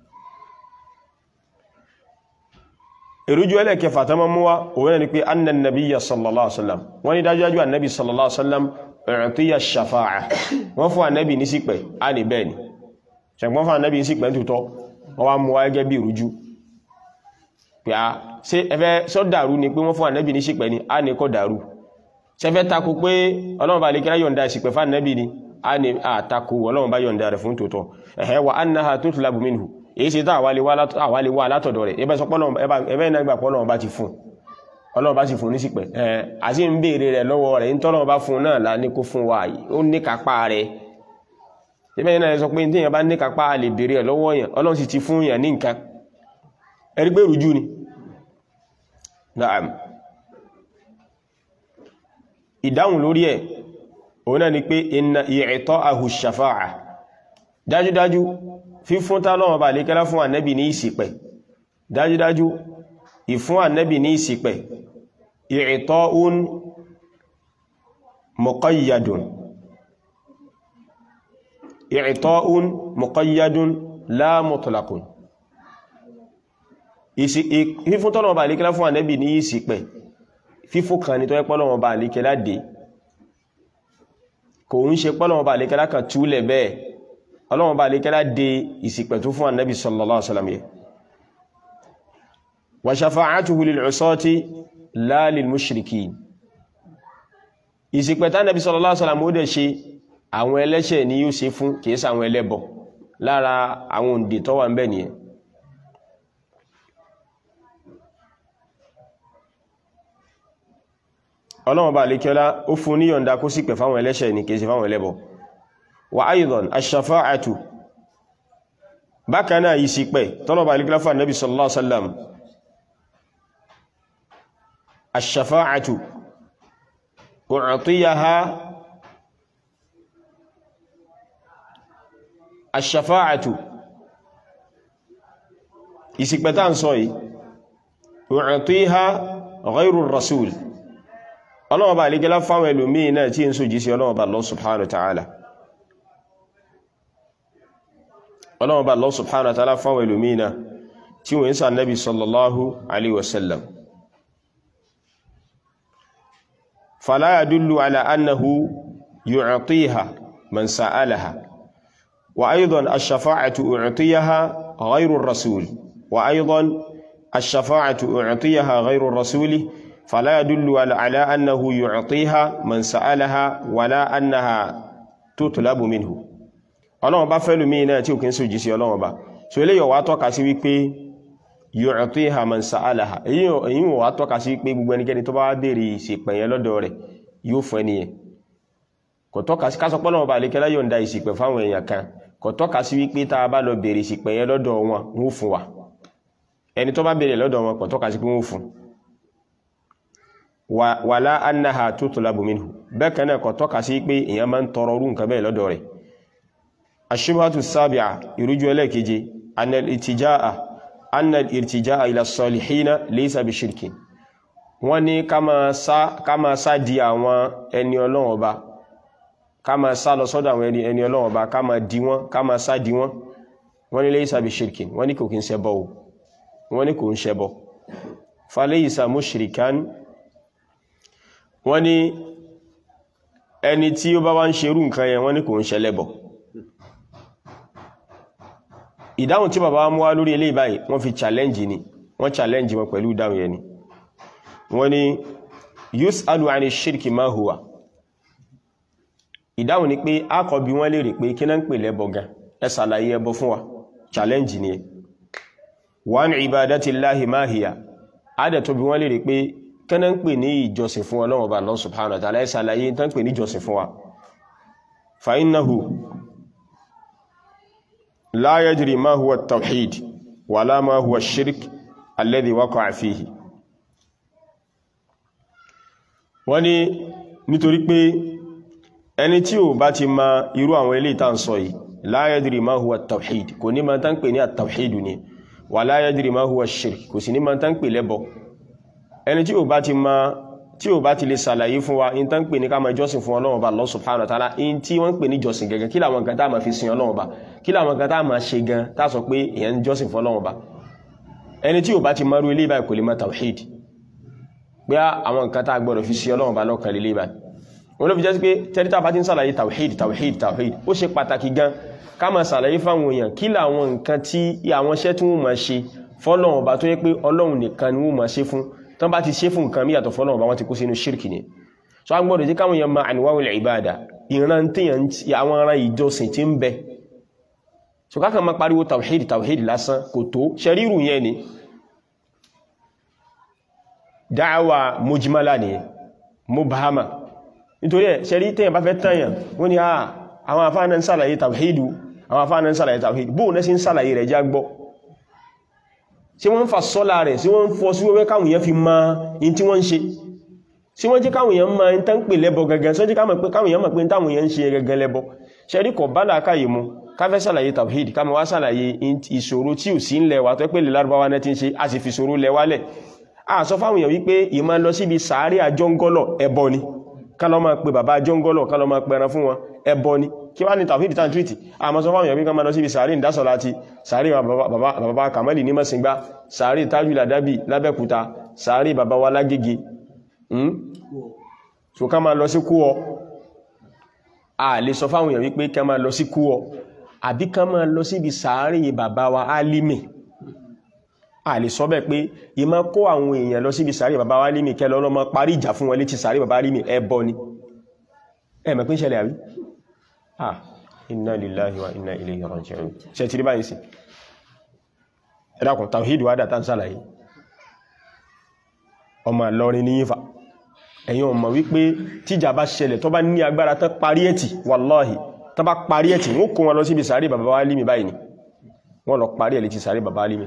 ìrújú ẹlẹ́kẹfà tó mọ́ mú wá òun ni pé anna nabiyya sallallahu alaihi wasallam, wọ́n ní dájúdájú annabi sallallahu alaihi wasallam u'tiya ash-shafa'a, wọ́n fún annabi ní sípẹ̀, a ní bẹ́ẹ̀ ni ṣẹ̀gbọ́n fún annabi ní sípẹ̀ ń tutọ́, wọ́n wá mú wá gẹ́gẹ́ bí ìrújú pé a ṣe ẹfẹ́ sọ dàrú ni pé wọ́n fún annabi ní sípẹ̀ ni, a ní kọ́ dàrú. ṣẹfẹ́ takò pé Ọlọ́run bá lè kíra yọ̀ǹda ìsìpẹ̀ fún annabi ni, a ní àtakò Ọlọ́run bá yọ̀ǹda rẹ̀ fún tutọ́. wa annaha tutlabu minhu, èyí ṣe tá àwálé wá látọ̀dọ̀ rẹ̀, ẹbẹ́ ìnagbà pọ́lọ́run bá ti fún, Ọlọ́run bá sì fún ní sípẹ̀, àti ń béèrè rẹ̀ lọ́wọ́ rẹ̀, ìtọ́lọ́run bá fún náà lá ní kó fún wa, ó ní kápá rẹ̀. ẹbẹ́ ìnáyẹ sọ pé tí èyàn bá ní kápá lè béèrè rẹ̀ lọ́wọ́ yẹn, Ọlọ́run sì ti fún yẹn ní nǹkan, ẹ̀rí pé rújú ni. Naam. ìdáhùn lórí ẹ̀ òun náà ni pé inna i'ta'ahu shafa'a dájúdájú fífún tọ́lọ́run ọba àlékẹ́lá fún ànábì ní ìṣìpẹ̀ dájúdájú ìfún ànábì ní ìṣìpẹ̀ i'ta'un muqayyadun i'ta'un muqayyadun la mutlaqun fífún tọ́lọ́run ọba àlékẹ́lá fún ànábì ní ìṣìpẹ̀ fífún kan ní tó yẹ pọ́lọ́run ọba àlékẹ́lá dé kò ń ṣe pọ́lọ́run ọba àlékẹ́lá kan túlẹ̀ bẹ́ẹ̀ Ọlọ́run ọba àlékẹ́lá dé ìṣìpẹ̀ tó fún ànábì sallallahu alaihi wasallam yẹ wa shafa'atuhu lil 'usati la lil mushrikin ìṣìpẹ̀ tá ànábì sallallahu alaihi wasallam ó dẹ̀ ṣe àwọn ẹlẹ́ṣẹ̀ ni yóò ṣe fún kìí ṣe àwọn ẹlẹ́bọ lára àwọn òǹdè tó wà ń bẹ nìyẹn Ọlọ́run bá lékẹ́lá ó fún ní yọ̀ǹda kó ṣìpẹ̀ fáwọn ẹlẹ́ṣẹ̀ ní kìí ṣe fáwọn ẹlẹ́bọ wa aidan ash-shafa'atu bákanáà ìṣìpẹ̀ tọ́lọ̀ bá lékẹ́lá fún Ànábì sallallahu alaihi wasallam ash-shafa'atu u'tiyaha ash-shafa'atu ìṣìpẹ̀ tá ń sọ yìí u'tiha ghayru ar-rasul Ọlọ́run bá lékẹ́lá fáwọn ẹlòmíì náà tí ń sójí sí Ọlọ́run bá Allah subhanahu wa ta'ala Ọlọ́run bá Allah subhanahu wa ta'ala fáwọn ẹlòmíì náà tí wọ́n ń sa Nabi sallallahu alaihi wasallam fala yadullu ala annahu yu'tiha man sa'alaha wa aidan ash-shafa'atu u'tiyaha ghayru ar-rasul wa aidan ash-shafa'atu u'tiyaha ghayru ar-rasuli فلا يدل على أنه يعطيها من سألها ولا أنها تطلب منه Ọlọ́run bá fẹ́ lómi náà tí ó kí ń sójí sí Ọlọ́run bá so ilé yọ̀ wá tọ́ka sí wípé yu'tiha man sa'alaha èyí wọ́n wá tọ́ka sí wípé gbogbo ẹnikẹ́ni tó bá bèèrè ìṣìpẹ̀ yẹn lọ́dọ̀ rẹ̀ yóò fún ẹniyẹn kò tọ́ka sí kásọ pọ́lọ́run bá lékẹ́lá yọ̀ǹda ìṣìpẹ̀ fáwọn èèyàn kan kò tọ́ka sí wípé tá a bá lọ bèèrè ìṣìpẹ̀ yẹn lọ́dọ̀ wọn wọ́n fún wa ẹni tó bá bèèrè lọ́dọ̀ wọn kò tọ́ka sí pé wọ́n fún wàlá annaha tutlabu minhu bẹ́ẹ̀kan náà kò tọ́ka sí pé èyàn máa ń tọrọ orú nǹkan bẹ́ẹ̀ lọ́dọ̀ rẹ̀ ashubhatu sabi'a ìrújú ẹlẹ́keje anna al-irtija'a ila as-salihina laysa bi shirkin wọ́n ní ká máa sá di àwọn ẹni Ọlọ́run Ọba ká máa sá lọ sọ́dọ̀ àwọn ẹni Ọlọ́run Ọba ká máa di wọ́n ká máa sá di wọ́n wọ́n ní laysa bi shirkin wọ́n ní kò kí ń ṣẹbọ o wọ́n ní kò ń ṣẹbọ fa laysa mushrikan wọ́n ní ẹni tí ó bá wá ń ṣerú nǹkan yẹn wọ́n ní kò ń ṣẹlẹ́bọ ìdáhùn tí bàbá mú wá lórí eléyìí báyìí wọ́n fi challenge ni wọ́n challenge wọn pẹ̀lú ìdáhùn yẹn ni wọ́n ní yus'alu 'ani shirki ma huwa ìdáhùn ni pé a kọ́ bí wọ́n lè rí pé kí náà ń pè lẹ́bọ gan ẹ ṣàlàyé ẹbọ fún wa challenge ni wa 'an ibadatillahi ma hiya a dẹ̀ tó bí wọ́n lè rí pé kẹ́nà ń pè ní ìjọsìn fún Ọlọ́run Ọba Allah subhanahu wa ta'ala ṣàlàyé tán pè ní ìjọsìn fún wa fa innahu la yadri ma huwa at-tawhid wala ma huwa ash-shirk alladhi waqa'a fihi wọ́n ní nítorí pé ẹni tí ó bá ti ma irú àwọn ilé ìta ń sọ yìí la yadri ma huwa at-tawhid kò ní ma tán pè ní at-tawhid ni wala yadri ma huwa ash-shirk kò sí ní ma tán pè lẹ́bọ ẹni tí ó bá ti lè ṣàlàyé fún wa in tán pè ní ká máa jọ́sìn fún Ọlọ́run Ọba Allah subhanahu wa ta'ala in tí wọ́n pè ní jọ́sìn gẹ́gẹ́ kí làwọn nǹkan tá máa fi sin Ọlọ́run Ọba kí làwọn nǹkan tá máa ṣe gan tá sọ pé èyàn jọ́sìn fún Ọlọ́run Ọba ẹni tí ó bá ti marú ilé báyìí kò lè máa tawhid pé àwọn nǹkan tá gbọ́dọ̀ fi sin Ọlọ́run Ọba lọ́kàn lè báyìí wọ́n ló fi jẹ́ sí pé tẹ́lítà bá ti ń ṣàlàyé tawhid ó ṣe pàtàkì gan ká máa ṣàlàyé fáwọn èèyàn kí làwọn nǹkan tí àwọn iṣẹ́ tí wọ́n máa ṣe fọ́lọ́run Ọba tó yẹ pé Ọlọ́run nìkan ni wọ́n máa ṣe fún tán bá ti ṣe fún nǹkan mí yàtọ̀ fọ́lọ́run Ọba wọ́n ti kó sínú ṣírkì ni so a gbọ́dọ̀ jẹ́ káwọn èèyàn ma anwa'ul ibada ìran tí àwọn ará ìjọsìn tí ń bẹ so kákan ma pariwo tawhid lásán kò tó ṣẹríru yẹn ni dáwà mujmala ni mubhama nítorí ẹ̀ ṣẹrí tẹ́yàn bá fẹ́ tẹ́yàn wọ́n ni àwọn afáànà ń sàlàyé tawhid bóò náà sí ń sàlàyé rẹ̀ já gbọ́ ṣé wọ́n ń fa sọ́lá rẹ̀ sí wọ́n ń fọ́ sí wẹ́wẹ́ káwọn èèyàn fi ma in tí wọ́n ń ṣe sí wọ́n jẹ́ káwọn èèyàn máa ń tán pè lẹ́bọ gangan sọ́jẹ́ káwọn èèyàn máa pé táwọn èèyàn ń ṣe gangan lẹ́bọ ṣẹ́rí kọ̀ bá làákàyè mu káfẹ́ sàlàyé tawhid ká máa wá sàlàyé ìṣòro tí ò sí ń lẹ́wà tó pé lè lárúbáwá náà ti ń ṣe a sì fi ṣòro lẹ́wálẹ̀ a sọ fáwọn èèyàn wípé ìmá lọ síbi sàárè àjọngọ́lọ̀ ẹbọ ni ká lọ máa pe bàbá àjọngọ́lọ̀ ká lọ máa pẹran fún wọn ẹbọ ni kí wá ní tawhid tán tírìtì a máa sọ fáwọn èèyàn wípé ká máa lọ síbi sàárè ìdásọ̀láti sàárè bàbá Kàmálì ní Mọ́sìngbá sàárè Tájù Làdábì lábẹ́kúta sàárè bàbá wa Lágége so ká máa lọ sí kú ọ a lè sọ fáwọn èèyàn wípé ká máa lọ sí kú ọ àbí ká máa lọ síbi sàárè bàbá wa Álímì a lè sọ bẹ́ẹ̀ pé ìmá kó àwọn èèyàn lọ síbi sàárè bàbá wa Álímì kẹ́ lọ́lọ́ mọ́ parí ìjà fún wọn létí sàárè bàbá Álímì ẹbọ ni ẹ̀mẹ̀ pín ṣẹlẹ̀ àbí inna lillahi wa inna ilayhi raji'un ṣe ti rí báyìí sí ẹ̀dàkùn tawhid wádà tán sàlàyé ọmọ lọrin ní yífà ẹ̀yin ọmọ wípé tíjà bá ṣẹlẹ̀ tó bá ní agbára tán parí ẹ̀tì wallahi tán bá parí ẹ̀tì wọ́n kó wọn lọ síbi sàárè bàbá Álímì báyìí ni wọ́n lọ parí ẹ̀ létí sàárè bàbá Álímì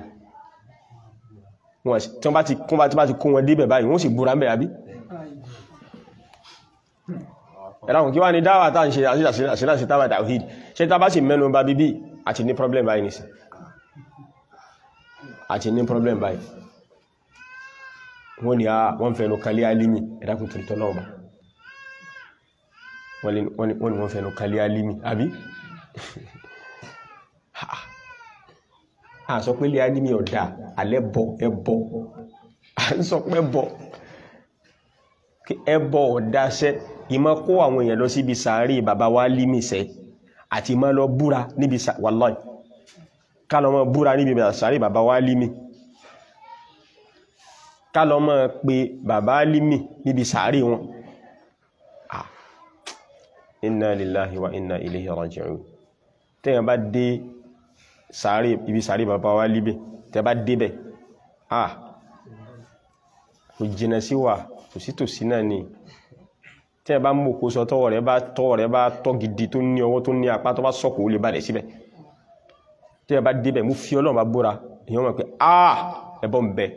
tí wọ́n bá ti kó wọn débẹ̀ báyìí wọ́n sì búra mẹ́ àbí ẹ̀ráhùn kí wá ní dáwà tàà ń ṣe àṣíláṣí tàbà tawhid ṣe tàbá sì mẹ́nu bá bíbí àti ní problem báyìí nìsí àti ní problem báyìí wọ́n ni wọ́n fẹ́nu kalé Álímì ẹ̀dàkùn tòrítọ́ náà bá wọ́n ni wọ́n fẹ́nu kalé Álímì àbí a sọ pé lé Álímì ọ̀dá alẹ́bọ ẹbọ a ń sọ pé ẹbọ ọ̀dáṣẹ́ ìmá kó àwọn èèyàn lọ síbi sàárì bàbá wa Álímì sẹ́ àti ìmá lọ búra níbi wallahi ká lọ mọ́ búra níbi sàárì bàbá wa Álímì ká lọ mọ́ pé bàbá Álímì níbi sàárì wọn inna lillahi wa inna ilayhi raji'un tẹ́yàn bá dé ibi sàárì bàbá wa Álímì tẹ́ bá débẹ̀ kò jìnà sí wà kò sí tòsí náà ni tí ẹ bá mú kó sọ tọ́wọ̀ rẹ̀ bá tọ́ gidi tó ní ọwọ́ tó ní apá tó bá sọ́kò ó lè balẹ̀ síbẹ̀ tí ẹ bá débẹ̀ mú fi Ọlọ́run bá búra èyàn mọ̀ pé ẹbọ ń bẹ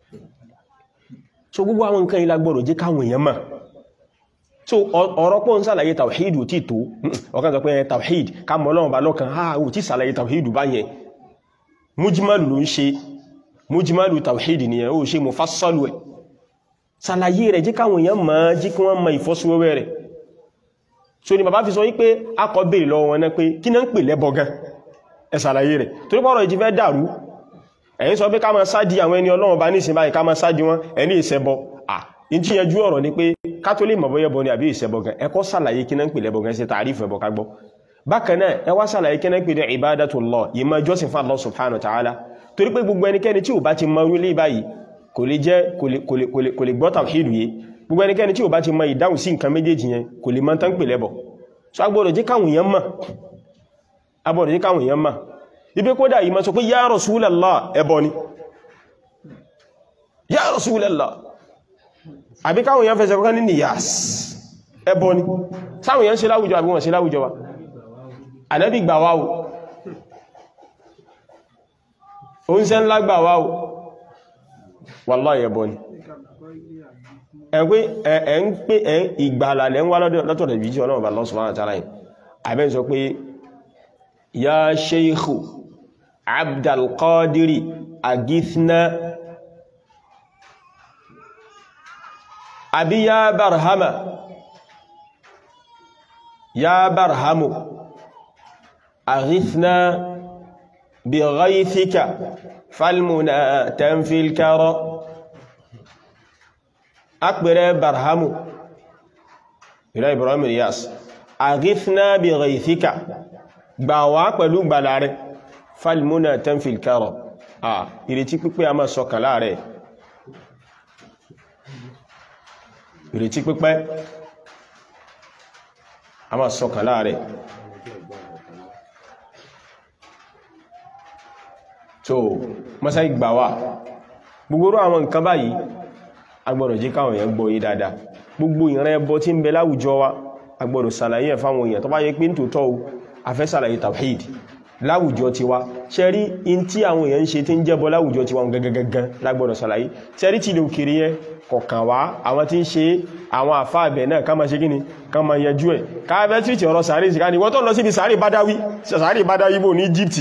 so gbogbo àwọn nǹkan ilá gbọ́dọ̀ jẹ́ káwọn èèyàn mọ̀ so ọ̀rọ̀ pọ̀ ń sàlàyé tawhid ò tí tó ọ̀kan sọ pé tawhid ká mọ̀ Ọlọ́run bá lọ́kan ò tí sàlàyé tawhid bá yẹn mújímálù ló ń ṣe mújímálù tawhid nìyẹn ó ṣe mufassalu ẹ̀ sàlàyé rẹ̀ jẹ́ káwọn èèyàn máa jí kí wọ́n mọ ìfọ́síwẹ́wẹ́ rẹ̀ so ni bàbá fi sọ wípé akọ bèèrè lọ́wọ́ wọn náà pé kí náà ń pè lẹ́bọ gan ẹ sàlàyé rẹ̀ torí pọ́rọ̀ ìjì fẹ́ dàrú ẹ̀yin sọ pé ká máa sáàdì àwọn ẹni Ọlọ́run bá nísìn báyìí ká máa sáàdì wọn ẹni ìṣẹbọ in tí yanjú ọ̀rọ̀ ni pé ká tó lè mọ̀ bóyá ẹbọ ni àbí ìṣẹbọ gan ẹ kọ́ sàlàyé kí náà ń pè lẹ́bọ gan ṣe tààrífù ẹbọ ká gbọ́ bákan náà ẹ wá sàlàyé kí náà ń pè ní ibadatullah yìí máa jọ́sìn fún Allah subhanahu wa ta'ala torí pé gbogbo ẹnikẹ́ni tí ò bá ti mọ orílẹ̀ báyìí kò lè gbọ́ tawhid yìí gbogbo ẹnikẹ́ni tí ó bá ti mọ ìdáhùn sí nǹkan méjèèjì yẹn kò lè mọ̀ tán pè lẹ́bọ so agbọ́dọ̀ jẹ́ káwọn èèyàn mọ̀ ibi kódà yìí ma sọ pé ya Rasulallah ẹbọ ni ya Rasulallah àbí káwọn èèyàn fẹsẹ̀ kọ́kọ́ ní niyas ẹbọ ni sáwọn èèyàn ṣe láwùjọ àbí wọ́n ṣe láwùjọ wa Ànábì gbà wá o oúnjẹ ńlá gbà wá o wallahi ẹbọ ni ẹ̀ ń pé ìgbàlà lẹ́ ń wá lọ́tọ̀dẹ̀ bí i Ọlọ́run Allah subhanahu wa ta'ala àbẹ́ sọ pé ya Sheikhu Abdul Qadiri agithna àbí ya Barhama ya Barhamu agithna bi ghaythika falmuna tanfil kara akbere Barhamu ila Ibrahim Riyas aghithna bi ghaythika gbà wá pẹ̀lú gbàlà rẹ̀ falmuna tanfil kara ìrètí pípẹ́ a máa sọkàn láàrẹ̀ ìrètí pípẹ́ a máa sọkàn láàrẹ̀ so mọ́sá ìgbà wá gbogbo àwọn nǹkan báyìí agbọ́dọ̀ jẹ́ káwọn èèyàn gbọ́ yí dáadáa gbogbo ìran ẹbọ tí ń bẹ láwùjọ wa agbọ́dọ̀ sàlàyé ẹ̀ fáwọn èèyàn tó bá yẹ pé nítòótọ́ a fẹ́ sàlàyé tawhid láwùjọ tiwa ṣẹ́rí in tí àwọn èèyàn ń ṣe tí ń jẹ́bọ láwùjọ tiwa gangan lágbọ́dọ̀ ṣàlàyé ṣẹ́rí tí lè òkèrè yẹn kọ̀kan wá àwọn tí ń ṣe àwọn àfáàbẹ̀ náà ká máa ṣe gíní ká máa yẹjú ẹ̀ káàbẹ̀ tí ìtì ọ̀rọ̀ sàárè sí ká ní wọ́n tó lọ síbi sàárè bádáwí bò ní Egypt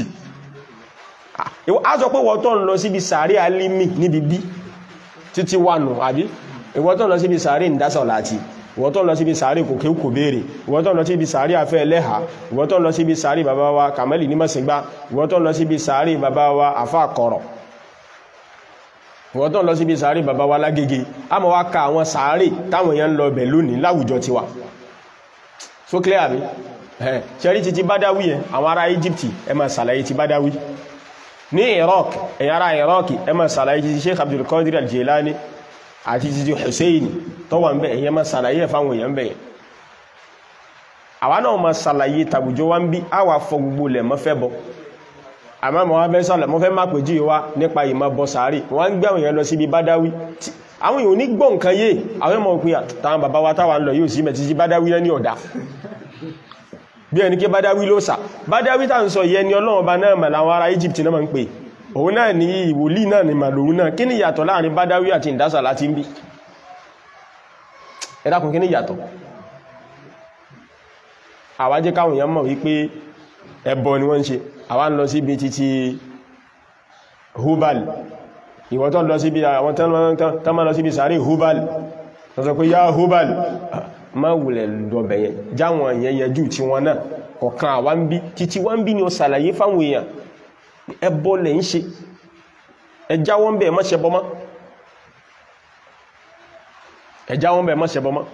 a sọ pé wọ́n tó lọ síbi sàárè alimi níbi bí títí wà nù àbí ìwọ́n tó lọ síbi sàárè ìdásọ̀ láti ìwọ́n tó lọ síbi sàárè kò béèrè ìwọ́n tó lọ síbi sàárè afẹ́ ẹlẹ́hà ìwọ́n tó lọ síbi sàárè bàbá wa kàmẹ́lì ní mọ̀sìngbá ìwọ́n tó lọ síbi sàárè bàbá wa àfá àkọrọ̀ ìwọ́n tó lọ síbi sàárè bàbá wa lágége a mọ̀ wá ka àwọn sàárè táwọn èèyàn lọ bẹ̀ lónìí láwùjọ tiwa so clear àbí ṣẹ́rí ti bádáwí ẹ àwọn ará Egypt ẹ máa ṣàlàyé ti bádáwí ní Iraq ẹ̀yà ará Iraq ẹ máa ṣàlàyé ti Sheikh Abdul Qadir al-Jilani àti ti Hussein tó wà ń bẹ̀ ẹ̀yẹ máa ṣàlàyé fáwọn èèyàn bẹ̀ àwa náà máa ṣàlàyé tàbùjọ wá ń bí àwà fọ gbogbo lẹ̀ mọ́fẹ́ bọ́ àmọ́ mọ́ wá fẹ́ sọ́lẹ̀ mọ́fẹ́ má pèjú wá nípa ìmọ̀ bọ́ sàárì wọ́n ń gbé àwọn èèyàn lọ síbi bádáwí àwọn èèyàn ní gbọ́ nǹkan yé àwọn ọmọ òpin àtàwọn bàbá wa táwa ń lọ yóò sí mẹ́ títí bádáwí lẹ́ni ọ̀dá bí ẹni kí bádáwí ló sà bádáwí tá ń sọ yẹ ni Ọlọ́run bá náà mà láwọn ará Egypt náà máa ń pè òun náà ní ìwòlí náà ni màlòun náà kí ni ìyàtọ̀ láàrin bádáwí àti ìdásà láti ń bí ẹ dákun kí ni ìyàtọ̀ àwa jẹ́ káwọn èèyàn mọ̀ wípé ẹbọ ni wọ́n ń ṣe àwa ń lọ síbi títí Hubal ìwọ́n tó lọ síbi àwọn tán máa lọ síbi sàárè Hubal tó sọ pé yá Hubal má wùlẹ̀ lọ́bẹ̀yẹ jáwọn èèyàn yẹjú tí wọ́n náà kọ̀kan àwa ń bí títí wọ́n ń bí ni ó sàlàyé fáwọn èèyàn ẹbọ lẹ̀ ń ṣe ẹjá wọ́n bẹ̀ má ṣẹbọ mọ́ ẹjá wọ́n bẹ̀ má ṣẹbọ mọ́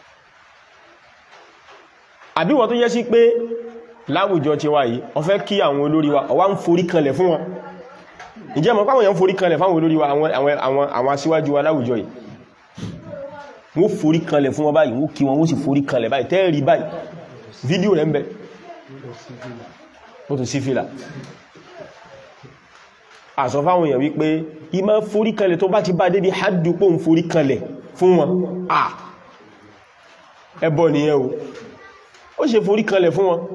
àbí wọ́n tó yẹ sí pé láwùjọ ti wá yìí ó fẹ́ kí àwọn olórí wa ó wá ń forí kanlẹ̀ fún wọn ìjẹ́ mọ̀ páwọn èèyàn forí kanlẹ̀ fáwọn olórí wa àwọn aṣíwájú wa láwùjọ yìí wọ́n forí kanlẹ̀ fún wọn báyìí wọ́n kí wọn wọ́n sì forí kanlẹ̀ báyìí tẹ́ẹ̀rí báyìí fídíò rẹ̀ ń bẹ ó tún sí fìlà àsọ fáwọn èèyàn wípé ìmọ̀ forí kanlẹ̀ tó bá ti bá débi hádùpọ̀ ń forí kanlẹ̀ fún wọn ẹbọ nìyẹn o ó ṣe forí kanlẹ̀ fún wọn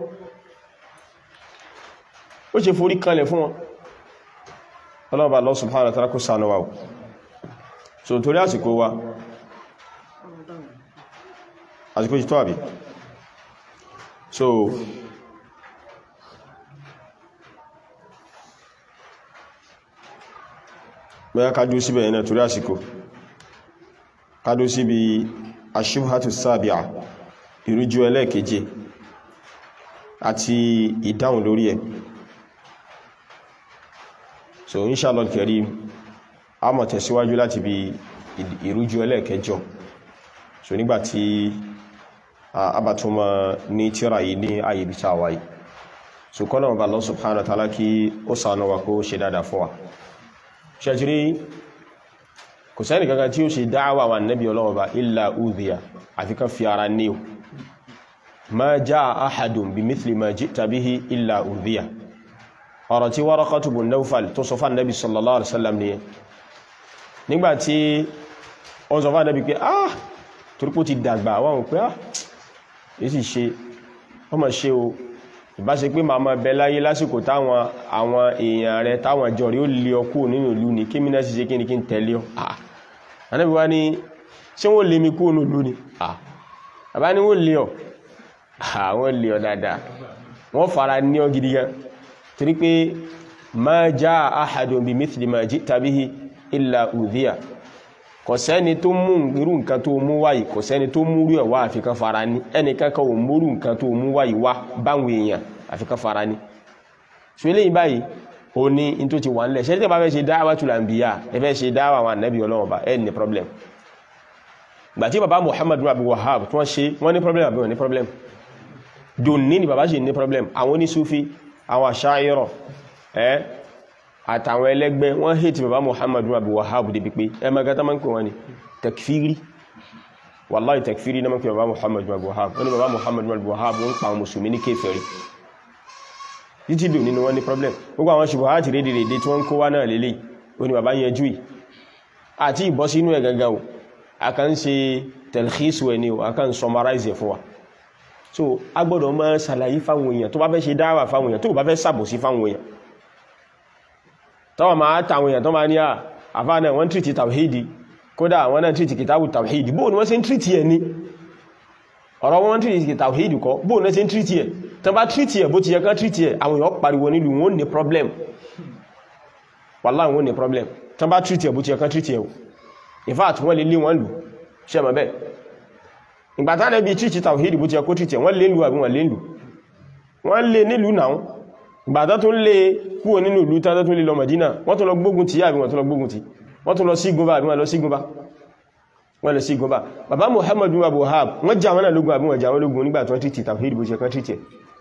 ó ṣe forí kanlẹ̀ fún wọn ọlọ́ọ̀bá Allah subhanahu wa ta'ala kó ṣàánú wa so torí àsìkò wa àsìkò jì tó àbí so bẹ́yà kájú síbẹ̀ ẹ̀nà torí àsìkò kájú síbi ashubhatu sabi'a ìrújú ẹlẹ́ẹ̀keje àti ìdáhùn lórí ẹ̀ so inshallah al-karim a mọ̀ tẹ̀síwájú láti bí ìrújú ẹlẹ́ẹ̀kẹjọ so nígbàtí abatuma ní tíra yìí ní ayé bí sáwà yìí so kọ́nà ọba Allah subhanahu wa ta'ala kí ó ṣàánú wa kó ṣe dáadáa fún wa ṣẹ́jírí kò sẹ́ni kankan tí ó ṣe dáwà wa nabi ọlọ́wọ́ illa udhiya àfi kan fi ara ní o ma jaa ahadun bi mithli ma ji'ta bihi illa udhiya ọ̀rọ̀ tí Waraqatu bun Nawfal tó sọ fún nabi sallallahu alaihi wasallam ni nígbàtí ó sọ fún nabi pé torípò ti dàgbà wọ́n pé èsì ṣe ọmọ ṣe o ìbá ṣe pé màmá bẹ láyé lásìkò táwọn àwọn èèyàn rẹ̀ táwọn àjọ rí ó lè ọkú nínú ìlú ní kí mínà sí ṣe kí ní kí n tẹ̀lé ọ Ànábì wá ní ṣé wọ́n lè mi kú nínú ìlú ni àbá ní wọ́n lè ọ wọ́n lè ọ dáadáa wọ́n fara ní ọ gidi gan torí pé ma jaa ahadun bi mithli ma ji'ta bihi illa udhiya kò sẹ́ni tó mú irú nǹkan tó mú wáyìí kò sẹ́ni tó mú rú ẹ̀wà àfikán fara ní ẹnìkankan ò múrú nǹkan tó mú wáyìí wá báwọn èèyàn àfikán fara ní so eléyìí báyìí ó ní in tó ti wà nílẹ̀ ṣẹ́lẹ̀ bá fẹ́ ṣe da'watul anbiya ẹ fẹ́ ṣe dáwà àwọn ànábì Ọlọ́run bá ẹ ní problem gbà tí bàbá Muhammad bin Abdul Wahhab tí wọ́n ṣe wọ́n ní problem àbí wọ́n ní problem dòní ni bàbá ṣe ní problem àwọn ní Sufi àwọn Asha'ira àtàwọn ẹlẹ́gbẹ́ wọ́n hate bàbá Muhammad bin Abdul Wahhab débi pé ẹ magata máa ń pè wọ́n ni takfiri wallahi takfiri na máa ń pè bàbá Muhammad bin Abdul Wahhab wọ́n ni bàbá Muhammad bin Abdul Wahhab wọ́n pa àwọn mùsùlùmí ní kéfèrí títí dò nínú wọ́n ní problem gbogbo àwọn ṣùgbọ́n àti rédèrèdè tí wọ́n kó wá náà lélẹ̀ ó ní bàbá yẹn jú àti ìbọ́ sínú ẹ̀ gangan o a kàn ń ṣe telkhisu ẹni o a kàn ń summarize fún wa so a gbọ́dọ̀ máa ṣàlàyé fáwọn èèyàn tó bá fẹ́ ṣe dáwà fáwọn èèyàn tó bá fẹ́ ṣàbòsí fáwọn èèyàn tọ́wọ́ máa tàwọn èèyàn tó máa ní àfáà náà wọ́n tìrìtì tàwhídì kódà wọ́n náà tìrìtì kìtàbù tàwhídì bóò ni wọ́n ṣe ń tìrìtì ẹ̀ ní ọ̀rọ̀ wọn tìrìtì tàwhídì kọ́ bóò ni wọ́n ṣe ń tìrìtì ẹ̀ tán bá tìrìtì ẹ̀ bó ti yẹ kán tìrìtì ẹ̀ àwọn èèyàn pariwo nílùú wọn ní problem wallahi wọn ní problem tán bá tìrìtì ẹ̀ bó ti yẹ kán tìrìtì ẹ̀ in fact wọ́n lè lé wọn lù ṣe mọ̀ bẹ́ẹ̀ ìgbà tá Ànábì tìrìtì tàwhídì bó ti yẹ kó tìrìtì ẹ̀ wọ́n lè lù àbí wọ́n lè lù wọ́n lè nílùú náà ìgbàtà tó lè kúrò nínú ìlú tàbí tó lè lọ Mẹ̀dínà wọ́n tó lọ gbógun ti àbí wọ́n tó lọ gbógun ti wọ́n tó lọ sí gúnbà àbí wọ́n lọ sí gúnbà wọ́n lọ sí gúnbà bàbá Muhammad bin Abdul Wahhab wọ́n jà wọ́n náà lógun àbí wọ́n jà wọ́n lógun nígbà tó tìtì tàwhídì bó ṣe kán tìtì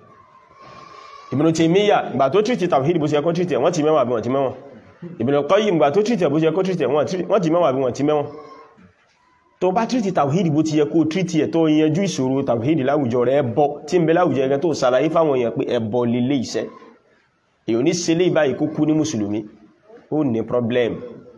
Ibn Taymiyyah ìgbà tó tìtì tàwhídì bó ṣe kán tìtì wọ́n ti mẹ́wọ̀n àbí wọ́n ti mẹ́wọ̀n Ibn Qayyim ìgbà tó tìtì bó ṣe kán tìtì wọ́n ti mẹ́wọ̀n àbí wọ́n ti mẹ́wọ̀n tó bá tìtì tàwhídì bó ti yẹ kó tìtì ẹ̀ tó yanjú ìṣòro tàwhídì láwùjọ rẹ̀ ẹbọ tí ń bẹ láwùjọ ẹgẹ tó ṣàlàyé fáwọn èèyàn pé ẹbọ lílé iṣẹ́ èyàn ní sílé ìbáyìí kó kú ní mùsùlùmí ó ní problem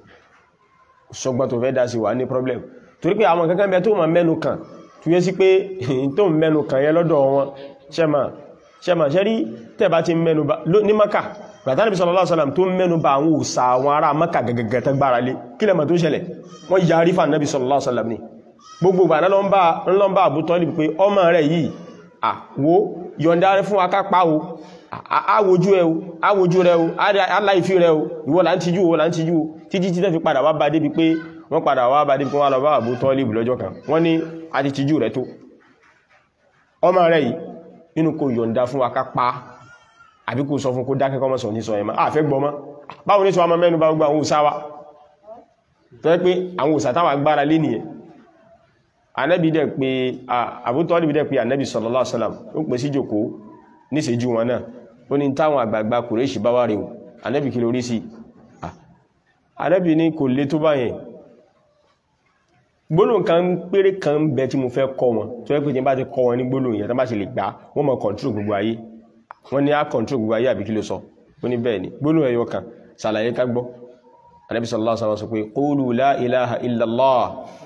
ṣọgbọ́n tó fẹ́ dá sí wà ní problem torí pé àwọn kankan bẹ tó ma mẹ́nu kàn tó yẹ sí pé tó mẹ́nu kàn yẹ lọ́dọ̀ wọn ṣẹ́mà ṣẹ́rí tẹ́bà ti mẹ́nu bá ní Mákà bàtà Nábì sallallahu alaihi wasallam tó mẹ́nu bá àwọn òsà àwọn ará Mákà gẹ́gẹ́gẹ́ tẹ́ gbára lé kí lẹ́mà tó ṣẹlẹ̀ wọ́n yarí fà Nábì sallallahu alaihi wasallam ní gbogbo ìgbà ńlọ́mbà Abu Talib pé ọmọ rẹ̀ yìí àwọ yọ̀ǹda rẹ̀ fún akápá o àwòjú ẹ o àwòjú rẹ o aláìfí rẹ o ìwọ là ń tijú o là ń tijú o títí títẹ́ fi padà wá bá débi pé wọ́n padà wá bá débi pé wọ́n lọ bá Abu Talib lọ́jọ́ kan wọ́n ní a ti tijú rẹ tó ọmọ rẹ̀ yìí nínú kò yọ̀ǹda fún akápá àbí kò sọ fún kó dákẹ́ kọ́mọ́ sọ ní sọ ẹ̀mọ́ àfẹ́ gbọmọ́ báwo ní sọ ọmọ mẹ́nu bá gbogbo àwọn òsá wa tó yẹ pé àwọn òsá táwà gbára lé nìyẹn Ànábì dẹ̀ pé Abu Talib dẹ̀ pé Ànábì sallallahu alaihi wasallam ó pè sí jòkó níṣẹ́jú wọn náà ó ní táwọn àgbààgbà Kùrẹ́ṣì bá wà rí o Ànábì kí lórí sí Ànábì ní kò lè tó báyẹn gbólóhùn kan péré kan bẹ tí mo fẹ́ kọ́ wọn tó yẹ pé tí bá ti kọ́ wọn ní gbólóhùn yẹn tó bá ṣe lè gbà wọ́n mọ̀ control gbogbo ayé wọ́n ní á control gbogbo ayé àbí kí ló sọ ó ní bẹ́ẹ̀ ni gbólóhùn ẹyọ kan ṣàlàyé ká gbọ́ Ànábì sallallahu alaihi wasallam sọ pé qulu la ilaha illallah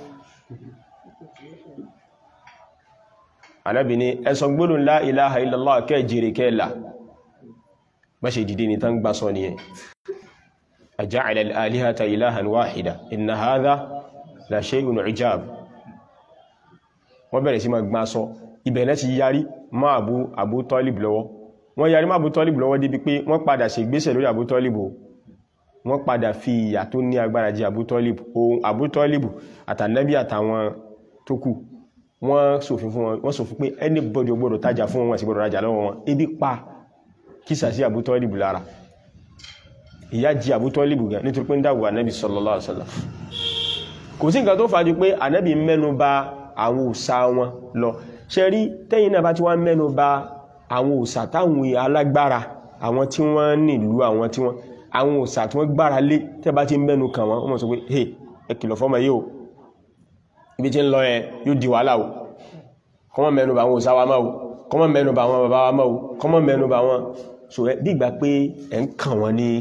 Ànábì ní ẹsọ gbólóhùn la ilaha illallah kẹ́ jèrè kẹ́lá bá ṣe dìde ní tán gbá sọ ní ẹ aja'ala al-alihata ilahan wahida inna hadha la shay'un ijab wọ́n bẹ̀rẹ̀ sí ma gbá sọ ibẹ̀rẹ̀ ti yarí má Abu Talib lọ́wọ́ wọ́n yarí má Abu Talib lọ́wọ́ débi pé wọ́n padà ṣe gbésẹ̀ lórí Abu Talib wọ́n padà fi ìyà tó ní agbára jẹ Abu Talib àtànẹ́bí àtàwọn tó kù wọ́n ṣòfin fún wọn wọ́n ṣòfin pé anybody ò gbọdọ̀ tajà fún wọn sí gbọdọ̀ rajà lọ́wọ́ wọn ebi pa kísà sí Abu Talib lára ìyà jí Abu Talib gan nítorí pé ń dáwò Ànábì sallallahu alaihi wasallam kò sí nǹkan tó fàájú pé Ànábì mẹ́nu bà àwọn òsà wọn lọ ṣe rí tẹ́yìn náà bá ti wá mẹ́nu bà àwọn òsà táwọn alágbára àwọn tí wọ́n nílùú àwọn òsà tí wọ́n gbára lé tẹ́ bá ti mẹ́nu kàn wọ́n wọ́n sọ pé hey ẹ kìlọ̀ fọ́mọ yìí o ibi tí ń lọ ẹ yóò di wàhálà o kọmọ mẹ́nu bà wọn òsáwà máa o kọmọ mẹ́nu bà wọn bàbá wa máa o kọmọ mẹ́nu bà wọn so ẹ dìgbà pé ẹ ń kàn wọn ní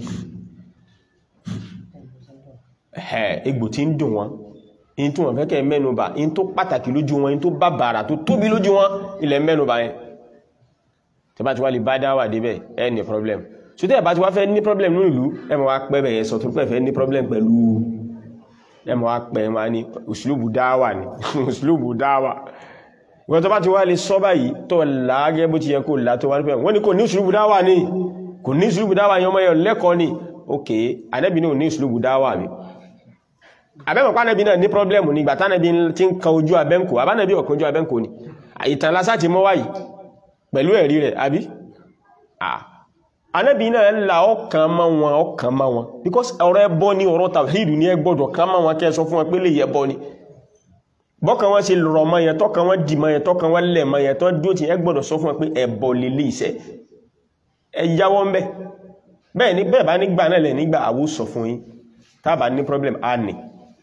egbò tí ń dùn wọn in tó wọn fẹ́kẹ́ mẹ́nu bà in tó pàtàkì lójú wọn in tó bàbàrà tó tóbi lójú wọn ilẹ̀ mẹ́nu bà yẹn tí bá ti wá lè bá dáwà débẹ̀ ẹ ní problem so tẹ́ bá ti wá fẹ́ ní problem nínú ìlú ẹ mọ̀ wá pẹ́ bẹ̀yẹ sọ tó pẹ́ fẹ́ ní problem pẹ̀lú ẹmọ̀ apẹ̀ ma ní òṣìlúbù dáwà ní òṣìlúbù dáwà wọ́n tó bá ti wá lè sọ báyìí tó láàgẹ́ bó ti yẹ kó là tó wá nípẹ̀ wọ́n ní kò ní òṣìlúbù dáwà ní kò ní òṣìlúbù dáwà yọmọ yọ lẹ́kọ́ ní ok Ànábì ní ò ní òṣìlúbù dáwà mi abẹ́mọ̀pá Ànábì náà ní pọ́blẹ́mù ní gbàtà Ànábì tí ń kan ojú abẹ́ǹkò abánàbí ọ̀kan ojú abẹ́ǹkò ni ìtàn lásá ti mọ́ wáyìí pẹ̀lú ẹ̀rí rẹ̀ àbí Ànábì náà la ọkàn mọ́ wọn because ọ̀rọ̀ ẹbọ ní ọ̀rọ̀ tàwhídù ní ẹ gbọ́dọ̀ kan mọ́ wọn kẹ́ sọ fún wọn pé lè yẹbọ ni bọ́kàn wọn ṣe rọ̀ mọ́ yẹn tọ́kàn wọn dì mọ́ yẹn tọ́kàn wọn lẹ̀ mọ́ yẹn tọ́ dúó tí ẹ gbọ́dọ̀ sọ fún wọn pé ẹbọ lélé iṣẹ́ ẹ yáwọ́ ń bẹ́ bẹ́ẹ̀ ni bẹ́ẹ̀ bá nígbà náà lẹ̀ nígbà àwó sọ fún yín tábà ní problem a ní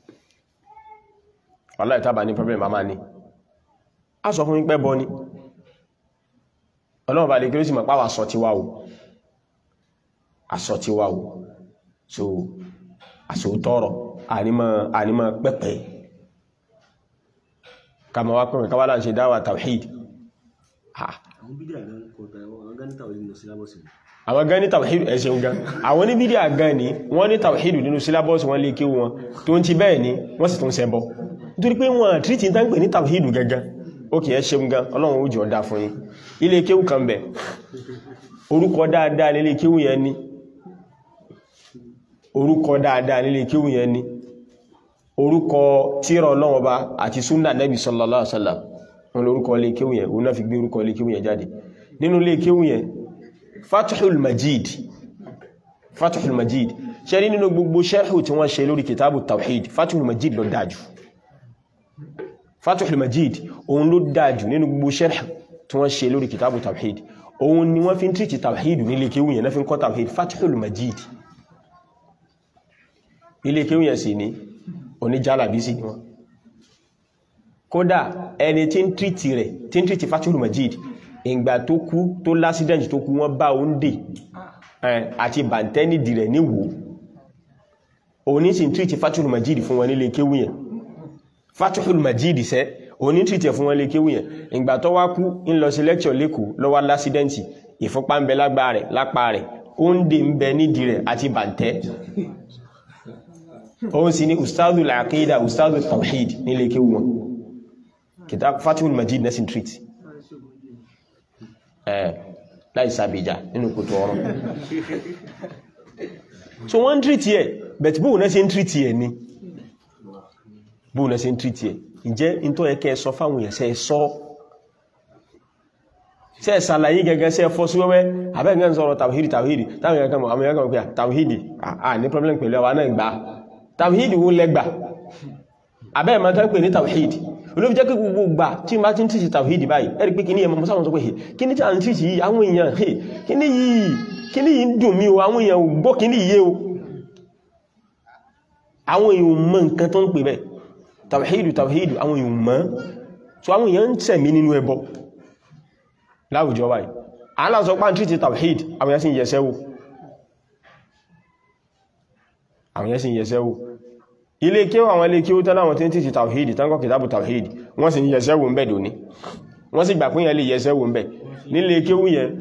wallahi tábà ní problem a máa ní a sọ fún yín pẹ́ bọ́ ni Ọlọ́run bá lè kí ló sì mọ̀ páwà sọ ti wá o aṣọ tí wá o so aṣọ tọ́rọ ànímọ̀ pẹ́pẹ́ kama wá pẹ́pẹ́ káwàlá ń ṣe dáwà tawhid àwọn bídíà gan kò tẹ àwọn gan ní tàwhídù nínú sílábọ̀sì àwọn gan ní tàwhídù ẹ̀ṣẹ̀ gan àwọn ní bídíà gan ni wọ́n ní tàwhídù nínú sílábọ̀sì wọn lè kí wọn tó ń ti bẹ́ẹ̀ ni wọ́n sì tún ṣẹbọ nítorí pé wọ́n tírítì tán pè ní tàwhídù gangan ókè ẹ̀ṣẹ̀ gan ọlọ́run ó jọ dá fún yín ilé kéwù kan bẹ̀ orúkọ dáadáa nílé kéwù yẹn ni orúkọ dáadáa nílé kéwù yẹn ni orúkọ tírà Ọlọ́run Ọba àti súnnà Nabi sallallahu alaihi wasallam wọn lórúkọ ilé kéwù yẹn òun náà fi gbé orúkọ ilé kéwù yẹn jáde nínú ilé kéwù yẹn Fathul Majid ṣe rí nínú gbogbo sharhu tí wọ́n ṣe lórí kìtàbù tawhid Fathul Majid ló dájú Fathul Majid òun ló dájú nínú gbogbo sharhu tí wọ́n ṣe lórí kìtàbù tawhid òun ni wọ́n fi ń tírìtì tawhid nílé kéwù yẹn náà fi ń kọ́ tawhid Fathul Majid ilé kéwù yẹn sì ní oníjálàbí sí wọn kódà ẹni tí ń tírìtì Fathul Majid ìgbà tó kú tó lásídẹ̀ntì tó kú wọ́n bá oúnjẹ àti bàntẹ́nìdì rẹ̀ níwò òní sì ń tírìtì Fathul Majid fún wọn nílé kéwù yẹn Fathul Majid sẹ́ òní tírìtì fún wọn nílé kéwù yẹn ìgbà tó wá kú ń lọ sí lẹ́kṣọ̀ lẹ́kọ̀ọ́ ló wá lásídẹ̀ntì ìfúnpá ń bẹ lápá rẹ̀ oúnjẹ ń bẹ nídìí rẹ̀ àti bàntẹ́ òun sì ni ustadul aqida ustadul tawhid nílé kéwù wọn kitab Fathul Majid nursing treat láì sàbìjà nínú kòtò ọ̀rọ̀ so wọ́n treat yẹ but bóò náà ṣe ń treat yẹ ni bóò náà ṣe ń treat yẹ ìjẹ́ ìntọ́ ẹkẹ́ sọ fáwọn èèyàn sẹ́ sọ sẹ́ sàlàyé gẹ́gẹ́ sẹ́ fọ́ sí wẹ́wẹ́ abẹ́gẹ́ ń sọ̀rọ̀ tawhidi táwọn èèyàn kan pé tawhidi ní problem pẹ̀lú àwọn náà gbà tawhidi wo lẹ́gbà abẹ́ ma tán pè ní tawhidi olóbi jẹ́ kí gbogbo gbà tí ma ti ń tìsì tawhidi báyìí ẹ̀rí pé kí ní ẹmọ mọ́sáwọn sọ pé kí ní tí a ń tìsì yìí àwọn èèyàn kí ní yìí ń dùn mí o àwọn èèyàn ò gbọ́ kí ní yé o àwọn èèyàn mọ̀ nǹkan tó ń pè bẹ́ tawhidi àwọn èèyàn mọ̀ so àwọn èèyàn ń tẹ̀mí nínú ẹbọ láwùjọ báyìí aláàsọ pá ń tìsì tawhidi àwọn èèyàn sì ń yẹsẹ́ wò àwọn yẹn sì ń yẹsẹ́ wò ilé kí àwọn ilé kí ó tán láwọn tí ń tìtì tàwíìdì tán kọ́ kìtàbù tàwíìdì wọ́n sì ń yẹsẹ́ wò ń bẹ̀ dòní wọ́n sì gbà pín yẹn lè yẹsẹ́ wò ń bẹ̀ nílé kí ó yẹn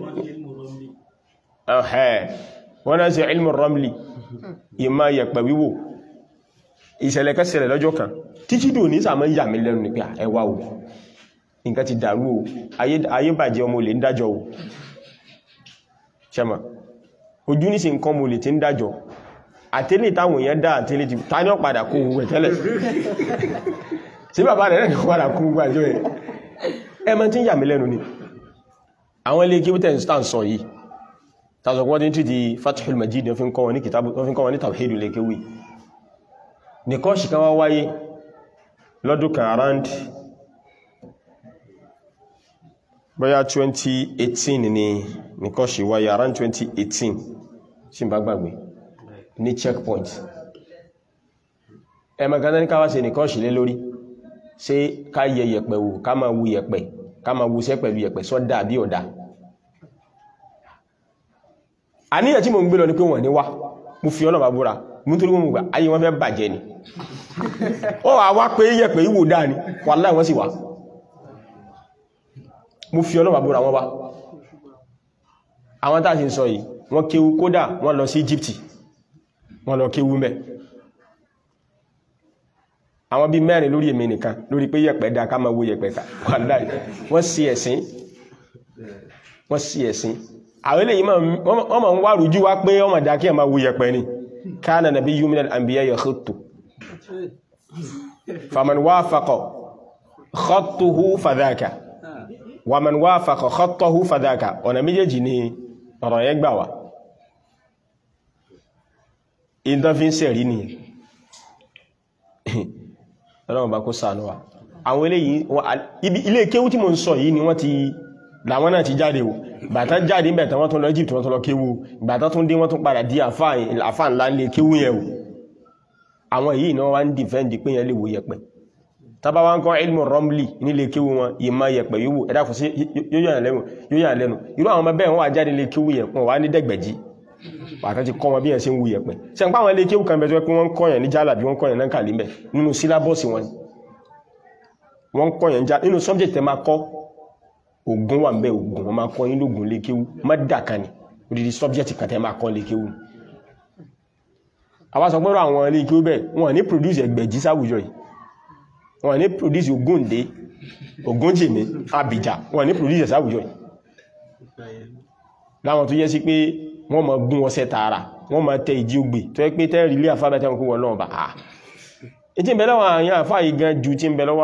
wọ́n náà sí ilmu ramli ìmá yẹ̀pẹ̀ wíwò ìṣẹ̀lẹ̀ kẹsẹ̀lẹ̀ lọ́jọ́ kan títí dòní sàmọ́ yà mí lẹ́nu nípa ẹwà o nǹkan ti dàrú o ayé bàjẹ́ ọmọ olè ń dájọ́ o ṣẹ́mà ojú ní sí nǹkan ọmọ olè ti ń dájọ́ àtẹ́lẹ̀ táwọn èèyàn dá àtẹ́lẹ̀ tí ta ní ọ̀padà kó gbogbo ẹ̀tẹ́lẹ̀ sí bàbá rẹ̀ rẹ̀ padà kó gbogbo àjọ ẹ̀ ẹmọ tí ń yà mí lẹ́nu ni àwọn ilé kí ó tẹ́ ń sọ yìí tàzọ̀kọ́ tí ń tí di Fathul Majid ní fi ń kọ́ wọn ní kìtàbù tó fi ń kọ́ wọn ní tawhid lè kéwì nìkan ṣì kan wá wáyé lọ́dún kan around bóyá 2018 ni nìkan ṣì wáyé around 2018 sí bá gbàgbé ní checkpoint ẹmọ̀gánà ní káwàá ṣe nìkan ṣìlé lórí ṣé ká yẹ yẹ̀pẹ̀ wò ká máa wu yẹ̀pẹ̀ ká máa wusẹ́ pẹ̀lú yẹ̀pẹ̀ sọ́dá bí ọ̀dá àníyàn tí mo ń gbé lọ ní pé wọ́n ní wá mú fi ọ̀nà bàbúra mú torí wọ́n mú gbà ayé wọ́n fẹ́ bàjẹ́ ni ó wà wá pé yẹ̀pẹ̀ ìwò dáa ni wàláhì wọ́n sì wá mú fi ọ̀nà bàbúra wọ́n wá àwọn táà sì ń sọ yìí wọ́n kéwú kódà wọ́n lọ sí Egypt wọ́n lọ kéwú mẹ́ àwọn bí mẹ́rin lórí èmì nìkan lórí pé yẹ̀pẹ̀ dá ká máa wo yẹ̀pẹ̀ ká wàláhì wọ́n sí ẹ̀sìn àwọn eléyìí wọ́n máa ń wá rújú wá pé ọmọ dá kí ẹ máa wo yẹ̀pẹ̀ ni kana nabiyyun minal anbiya yakhuttu faman wafaqa khattuhu fadhaka wa man wafaqa khattahu fadhaka ọ̀nà méjèèjì ni ọ̀rọ̀ yẹn gbà wá ìdán fi ń sẹ̀rí ni ọlọ́run bá kó ṣàánú wa àwọn eléyìí ilé kéwú tí mo ń sọ yìí ni wọ́n ti làwọn náà ti jáde o bàtà jáde ń bẹ̀tà wọ́n tún lọ Egypt wọ́n tún lọ kéwú bàtà tún dé wọ́n tún padà di àfáà ńlá lè kéwú yẹn o àwọn yìí náà wá ń dìfẹ́ndì pé yẹn lè wo yẹ̀pẹ̀ tàbá wá ń kọ́ ilmu ramli nílé kéwú wọn ìmá yẹ̀pẹ̀ yóò ẹ̀dá kò sí yóò yà lẹ́nu irú àwọn ọmọ bẹ́ẹ̀ wọ́n wá jáde lè kéwú yẹn wọ́n wá ní dẹ̀gbẹ̀jì bàtà ti kọ́ wọn bí yẹn ṣe ń wo yẹ̀pẹ̀ ṣe ń pa àwọn ilé kéwú kan bẹ̀ẹ́ pé wọ́n kọ́ yẹn ní jálà bí wọ́n kọ́ yẹn náà kàlí mẹ́ nínú sílábọ̀sì wọn wọ́n kọ́ yẹn nínú subject ẹ máa kọ́ Ògún wà ńbẹ̀ Ògún wọ́n máa kọ́ yín lógún lé kéwú mọ́dà kan ni odidi subject kan tẹ́ máa kọ́ lé kéwú. Àwa sọ pé àwọn ilé kéwú bẹ́ẹ̀ wọ́n ní produce Ẹgbẹ̀jí sáwùjọ yìí, wọ́n ní produce Ògúndé Ògúnjèmí Abìjà, wọ́n ní produce sáwùjọ yìí. Láwọn tó yẹ sí pé wọ́n máa gún ọsẹ tààrà, wọ́n máa tẹ ìdí ogbè tó yẹ pé tẹ́rì ilé àfáà bẹ́ẹ̀ kó wọ́n náà bá a. Ètí ń bẹ lọ́wọ́ àwọn àfáà yìí gan ju tí ń bẹ lọ́wọ́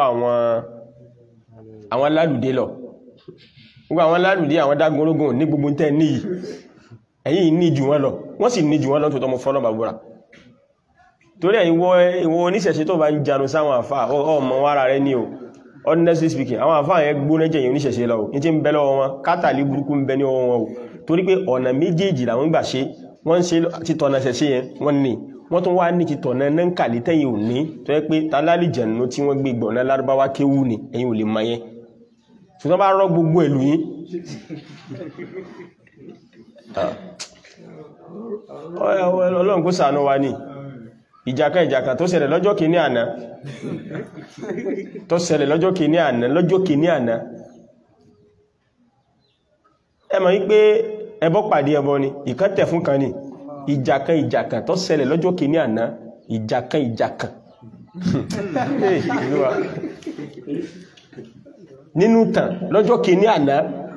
àwọn lálùdé lọ. Gbogbo àwọn lálùdé àwọn dágun ológun ní gbogbo tẹ́ níyì, ẹ̀yin ní jù wọ́n lọ, wọ́n sì ní jù wọ́n lọ tó tọmọ fọ́nà bàbúrà. Torí ìwọ oníṣẹ̀ṣe tó bá ń janu sáwọn àfáà ọmọ wára rẹ ní o, honestly speaking, àwọn àfáà yẹn gbóná jẹ́ oníṣẹ̀ṣe lọ, ní tí ń bẹ lọ́wọ́ wọn, kátàlí burúkú ń bẹ ní ọwọ́ wọn o. Torí pé ọ̀nà méjèèjì làwọn gbà ṣe, wọ́n ṣe títọ̀nà ṣẹ̀ṣe yẹn, wọ́n ní wọ́n tún wá ní títọ̀nà náà ń kàlí tẹ́yìn ò ní, tó yẹ pé találì jẹ̀nù tí wọ́n gbé gbọ̀nà lárúbáwá kéwú ni ẹ̀yin ò lè mọ yẹn. Ṣùgbọ́n bá rọ́ gbogbo ìlú yín Ọlọ́run kó ṣàánú wa ní ìjàkà tó ṣẹlẹ̀ lọ́jọ́ kìíní àná ẹ mọ̀ wípé ẹbọ pàdé ẹbọ ni ìkan tẹ̀ fún kan ní ìjàkà tó ṣẹlẹ̀ lọ́jọ́ kìíní àná ìjàkà nínú tàn lọ́jọ́ kìíní àná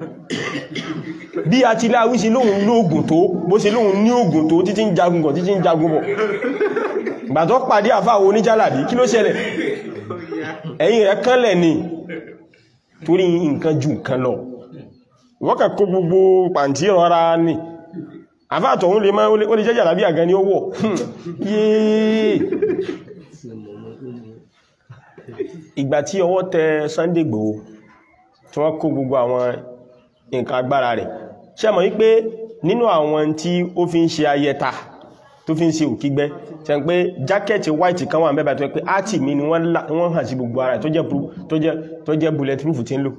bí a ti láwí sí lóhun lóògùn tó bó ṣe lóhun ní ògùn tó títí ń jagun bọ̀ gbàtọ́ pàdé àfáà oníjálàbí kí ló ṣẹlẹ̀ ẹ̀yìn rẹ̀ kánlẹ̀ ni torí nǹkan ju nǹkan lọ wọ́kà kó gbogbo pàntí rọra ní àfáà tọ̀hún lè máa ó lè jẹ́ jàlábí àgán ní owó yéé ìgbà tí ọwọ́ tẹ Sunday Igboho tí wọ́n kó gbogbo àwọn nǹkan agbára rẹ̀ ṣé mọ̀ wípé nínú àwọn tí ó fi ń ṣe ayẹta tó fi ń ṣe òkígbẹ́ ṣe pé jákẹ́ẹ̀tì white kan wà mẹ́bàá tó pé áàtì mi ni wọ́n hàn sí gbogbo ara tó jẹ́ bulletproof tí ń lò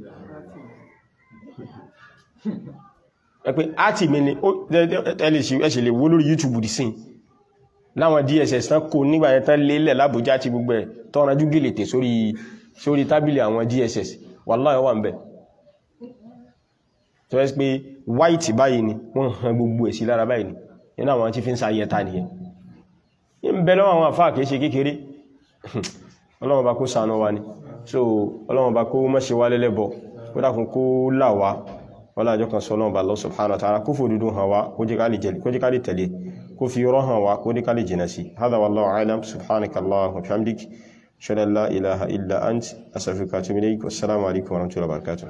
pé áàtì mi ni ẹ̀ṣẹ̀ lè wó lórí YouTube dì sí láwọn DSS tán kò nígbà yẹn tán lélẹ̀ lábújá àti gbogbo ẹ̀ tọ́ranjú gèlètè sórí tábìlì àwọn DSS wallahi wà ń bẹ̀ tó ẹ́ pé white báyìí ni wọ́n hàn gbogbo ẹ̀ sí lára báyìí ni nínú àwọn tí fi ń sáyẹta nìyẹn ń bẹ lọ́wọ́ àwọn àfáà kìí ṣe kékeré Ọlọ́run bá kó ṣàánú wa ni so Ọlọ́run bá kó má ṣe wá lẹ́lẹ́bọ kó dákun kó là wá wọ́n láàjọ́ kan sọ Ọlọ́run bá Allah subhanahu wa ta'ala kó fòdúdú hàn wá kó jẹ́ ká lè tẹ̀lé kó fi rọ́ hàn wá kó jẹ́ ká lè jìnà sí hadha wallahu a'lam subhanaka Allahumma wa bihamdik ashhadu an la ilaha illa ant astaghfiruka wa atubu ilayk wassalamu alaikum wa rahmatullahi wa barakatuh.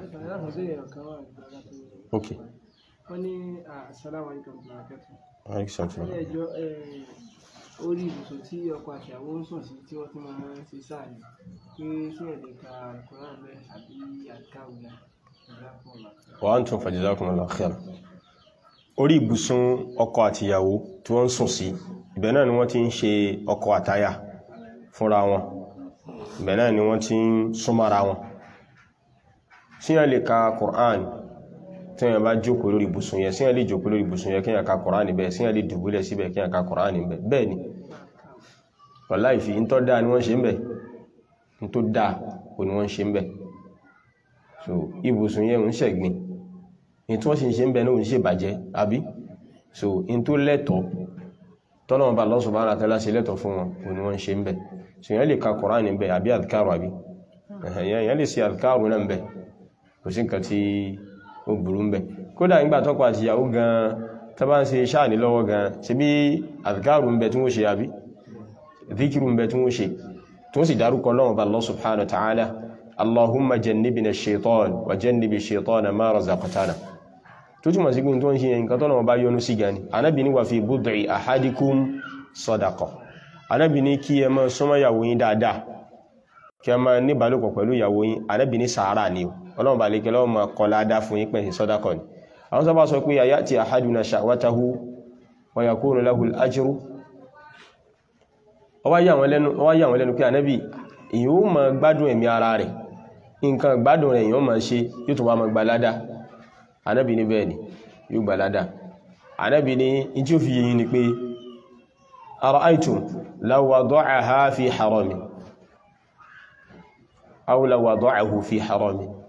Okay. Assalamu alaikum wa rahmatullahi. Orí ibùsùn tí ọkọ àti ìyàwó ń sùn sí tí wọ́n ti máa ń ṣe sáà ní pé sí ẹ̀dẹ̀ ka Al-Qur'an bẹ́ẹ̀ àbí àkáwùlà wa antum fajazakumullahu khairan. Orí ibùsùn ọkọ àti ìyàwó tí wọ́n ń sùn sí ibẹ̀ náà ni wọ́n ti ń ṣe ọkọ àtaya fúnra wọn, ibẹ̀ náà ni wọ́n ti ń súnmọ́ra wọn. Sí ẹ̀ lè ka Qur'an tí wọ́n bá jókòó lórí ibùsùn yẹn, sí ẹ̀ lè jókòó lórí ibùsùn yẹn kí wọ́n ka Qur'an níbẹ̀, sí ẹ̀ lè dùbúlẹ̀ síbẹ̀ kí wọ́n ka Qur'an níbẹ̀. Bẹ́ẹ̀ ni wallahi fi ń tọ́ dáa ni wọ́n ṣe ń bẹ̀, ń tó dáa kò ní wọ́n ṣe ń bẹ̀. So ibùsùn yẹn ń ṣẹ̀gbìn, in tí wọ́n sì ń ṣe ń bẹ̀ náà ń ṣe bàjẹ́ àbí, so in tó lẹ́tọ̀ọ́ tọ́lọ́wọ́n bá Allah subhanahu wa ta'ala ṣe lẹ́tọ̀ọ́ fún wọn kò ní wọ́n ṣe ń bẹ̀. So yẹn lè ka Qur'an níbẹ̀ àbí adhkaru àbí yẹn lè ṣe adhkaru náà ń bẹ̀, kò sí nǹkan tí ó burú ń bẹ̀. Kódà nígbà tọ́kọ àti ìyàwó gan tó bá ń ṣe ṣáàní lọ́wọ́ gan ṣe bí adhkaru ń bẹ tí wọ́n ṣe àbí dhikru ń bẹ tí wọ́n ṣe tó sì dárúkọ Ọlọ́run bá Allah subhanahu wa ta'ala Allahumma jannibna ash-shaytan wa jannibi ash-shaytana ma razaqtana tó túnmọ̀ sí gbín tó ń ṣe nǹkan tọ́nà ọba yọ́nú sí gani. Ànábì ní wà fi bud'i ahadikum sadaqa. Ànábì ní kí ẹ máa súnmọ́ ìyàwó yín dáadáa, kí ẹ máa níbálòpọ̀ pẹ̀lú ìyàwó yín. Ànábì ní sàárà ni o, Ọlọ́run bá lè kẹ́ lọ́wọ́ máa kọ́ ládá fún yín pẹ̀sì sadaqa ni. Àwọn sábà sọ pé ya'ti ahaduna shahwatahu wa yakunu lahu al-ajru. Ó wá yà wọ́n lẹ́nu pé Ànábì èyí ó máa gbádùn ẹ̀mí ara rẹ̀, nǹkan gbádùn rẹ̀ èyàn máa ṣe yóò tún wá máa gbalada. Ànábì ní bẹ́ẹ̀ ni yóò gbalada. Ànábì ní in tí ó fi yìí ni pé ara'aytum law wada'aha fi harami aw law wada'ahu fi harami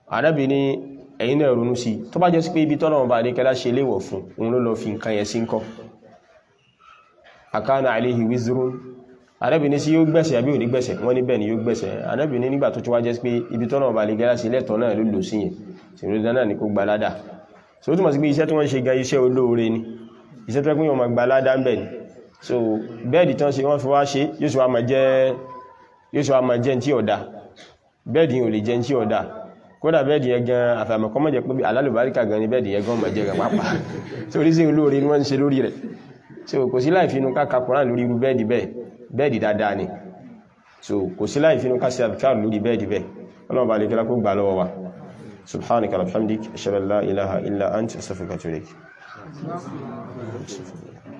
Ànábì ní ẹ̀yin náà ronú sí tó bá jẹ́ sí pé ibi tọ́lọ́run bá lékẹ́lá ṣe léwọ̀ fún òun ló lọ fi nǹkan yẹn sí ńkọ́ akana alayhi wizrun Ànábì ní sí yóò gbẹ̀sẹ̀ àbí ò ní gbẹ̀sẹ̀ wọ́n ní bẹ́ẹ̀ ni yóò gbẹ̀sẹ̀ Ànábì ní nígbà tó ti wá jẹ́ sí pé ibi tọ́lọ́run bá lékẹ́lá ṣe lẹ́tọ̀ọ́ náà ló lò sí yẹn sì ló dáná ní kó gba ládà so ó túnmọ̀ sí pé iṣẹ́ tí wọ́n ṣe gan iṣẹ́ olóore ni iṣẹ́ tó ẹgbẹ́ wọn ma gba ládà ń bẹ̀ ni so bẹ́ẹ̀dì tán ṣe wọ́n fi wá ṣe yóò sì wá ma jẹ́ tí ọ̀dá bẹ́ẹ̀dì ò lè jẹ́ tí ọ̀dá kódà bẹ́ẹ̀dì yẹn gan àfàmọ̀kọ́ mọ́ jẹ́ pé alálùbáríkà gan ni bẹ́ẹ̀dì yẹn gan ma jẹ́ gan pàápàá so oríṣi olóore ni wọ́n ń ṣe lórí rẹ̀ so kò sí láì finú ká ka Kùránì lórí irú bẹ́ẹ̀dì bẹ́ẹ̀ bẹ́ẹ̀dì dáadáa ni so kò sí láì finú ká ṣe àbíkár lórí bẹ́ẹ̀dì bẹ́ẹ̀ Ọlọ́run bá lè kí lákó gbà lọ́wọ́ wa subhanaka wa bihamdik ashhadu an la ilaha illa anta astaghfiruka wa atubu ilayk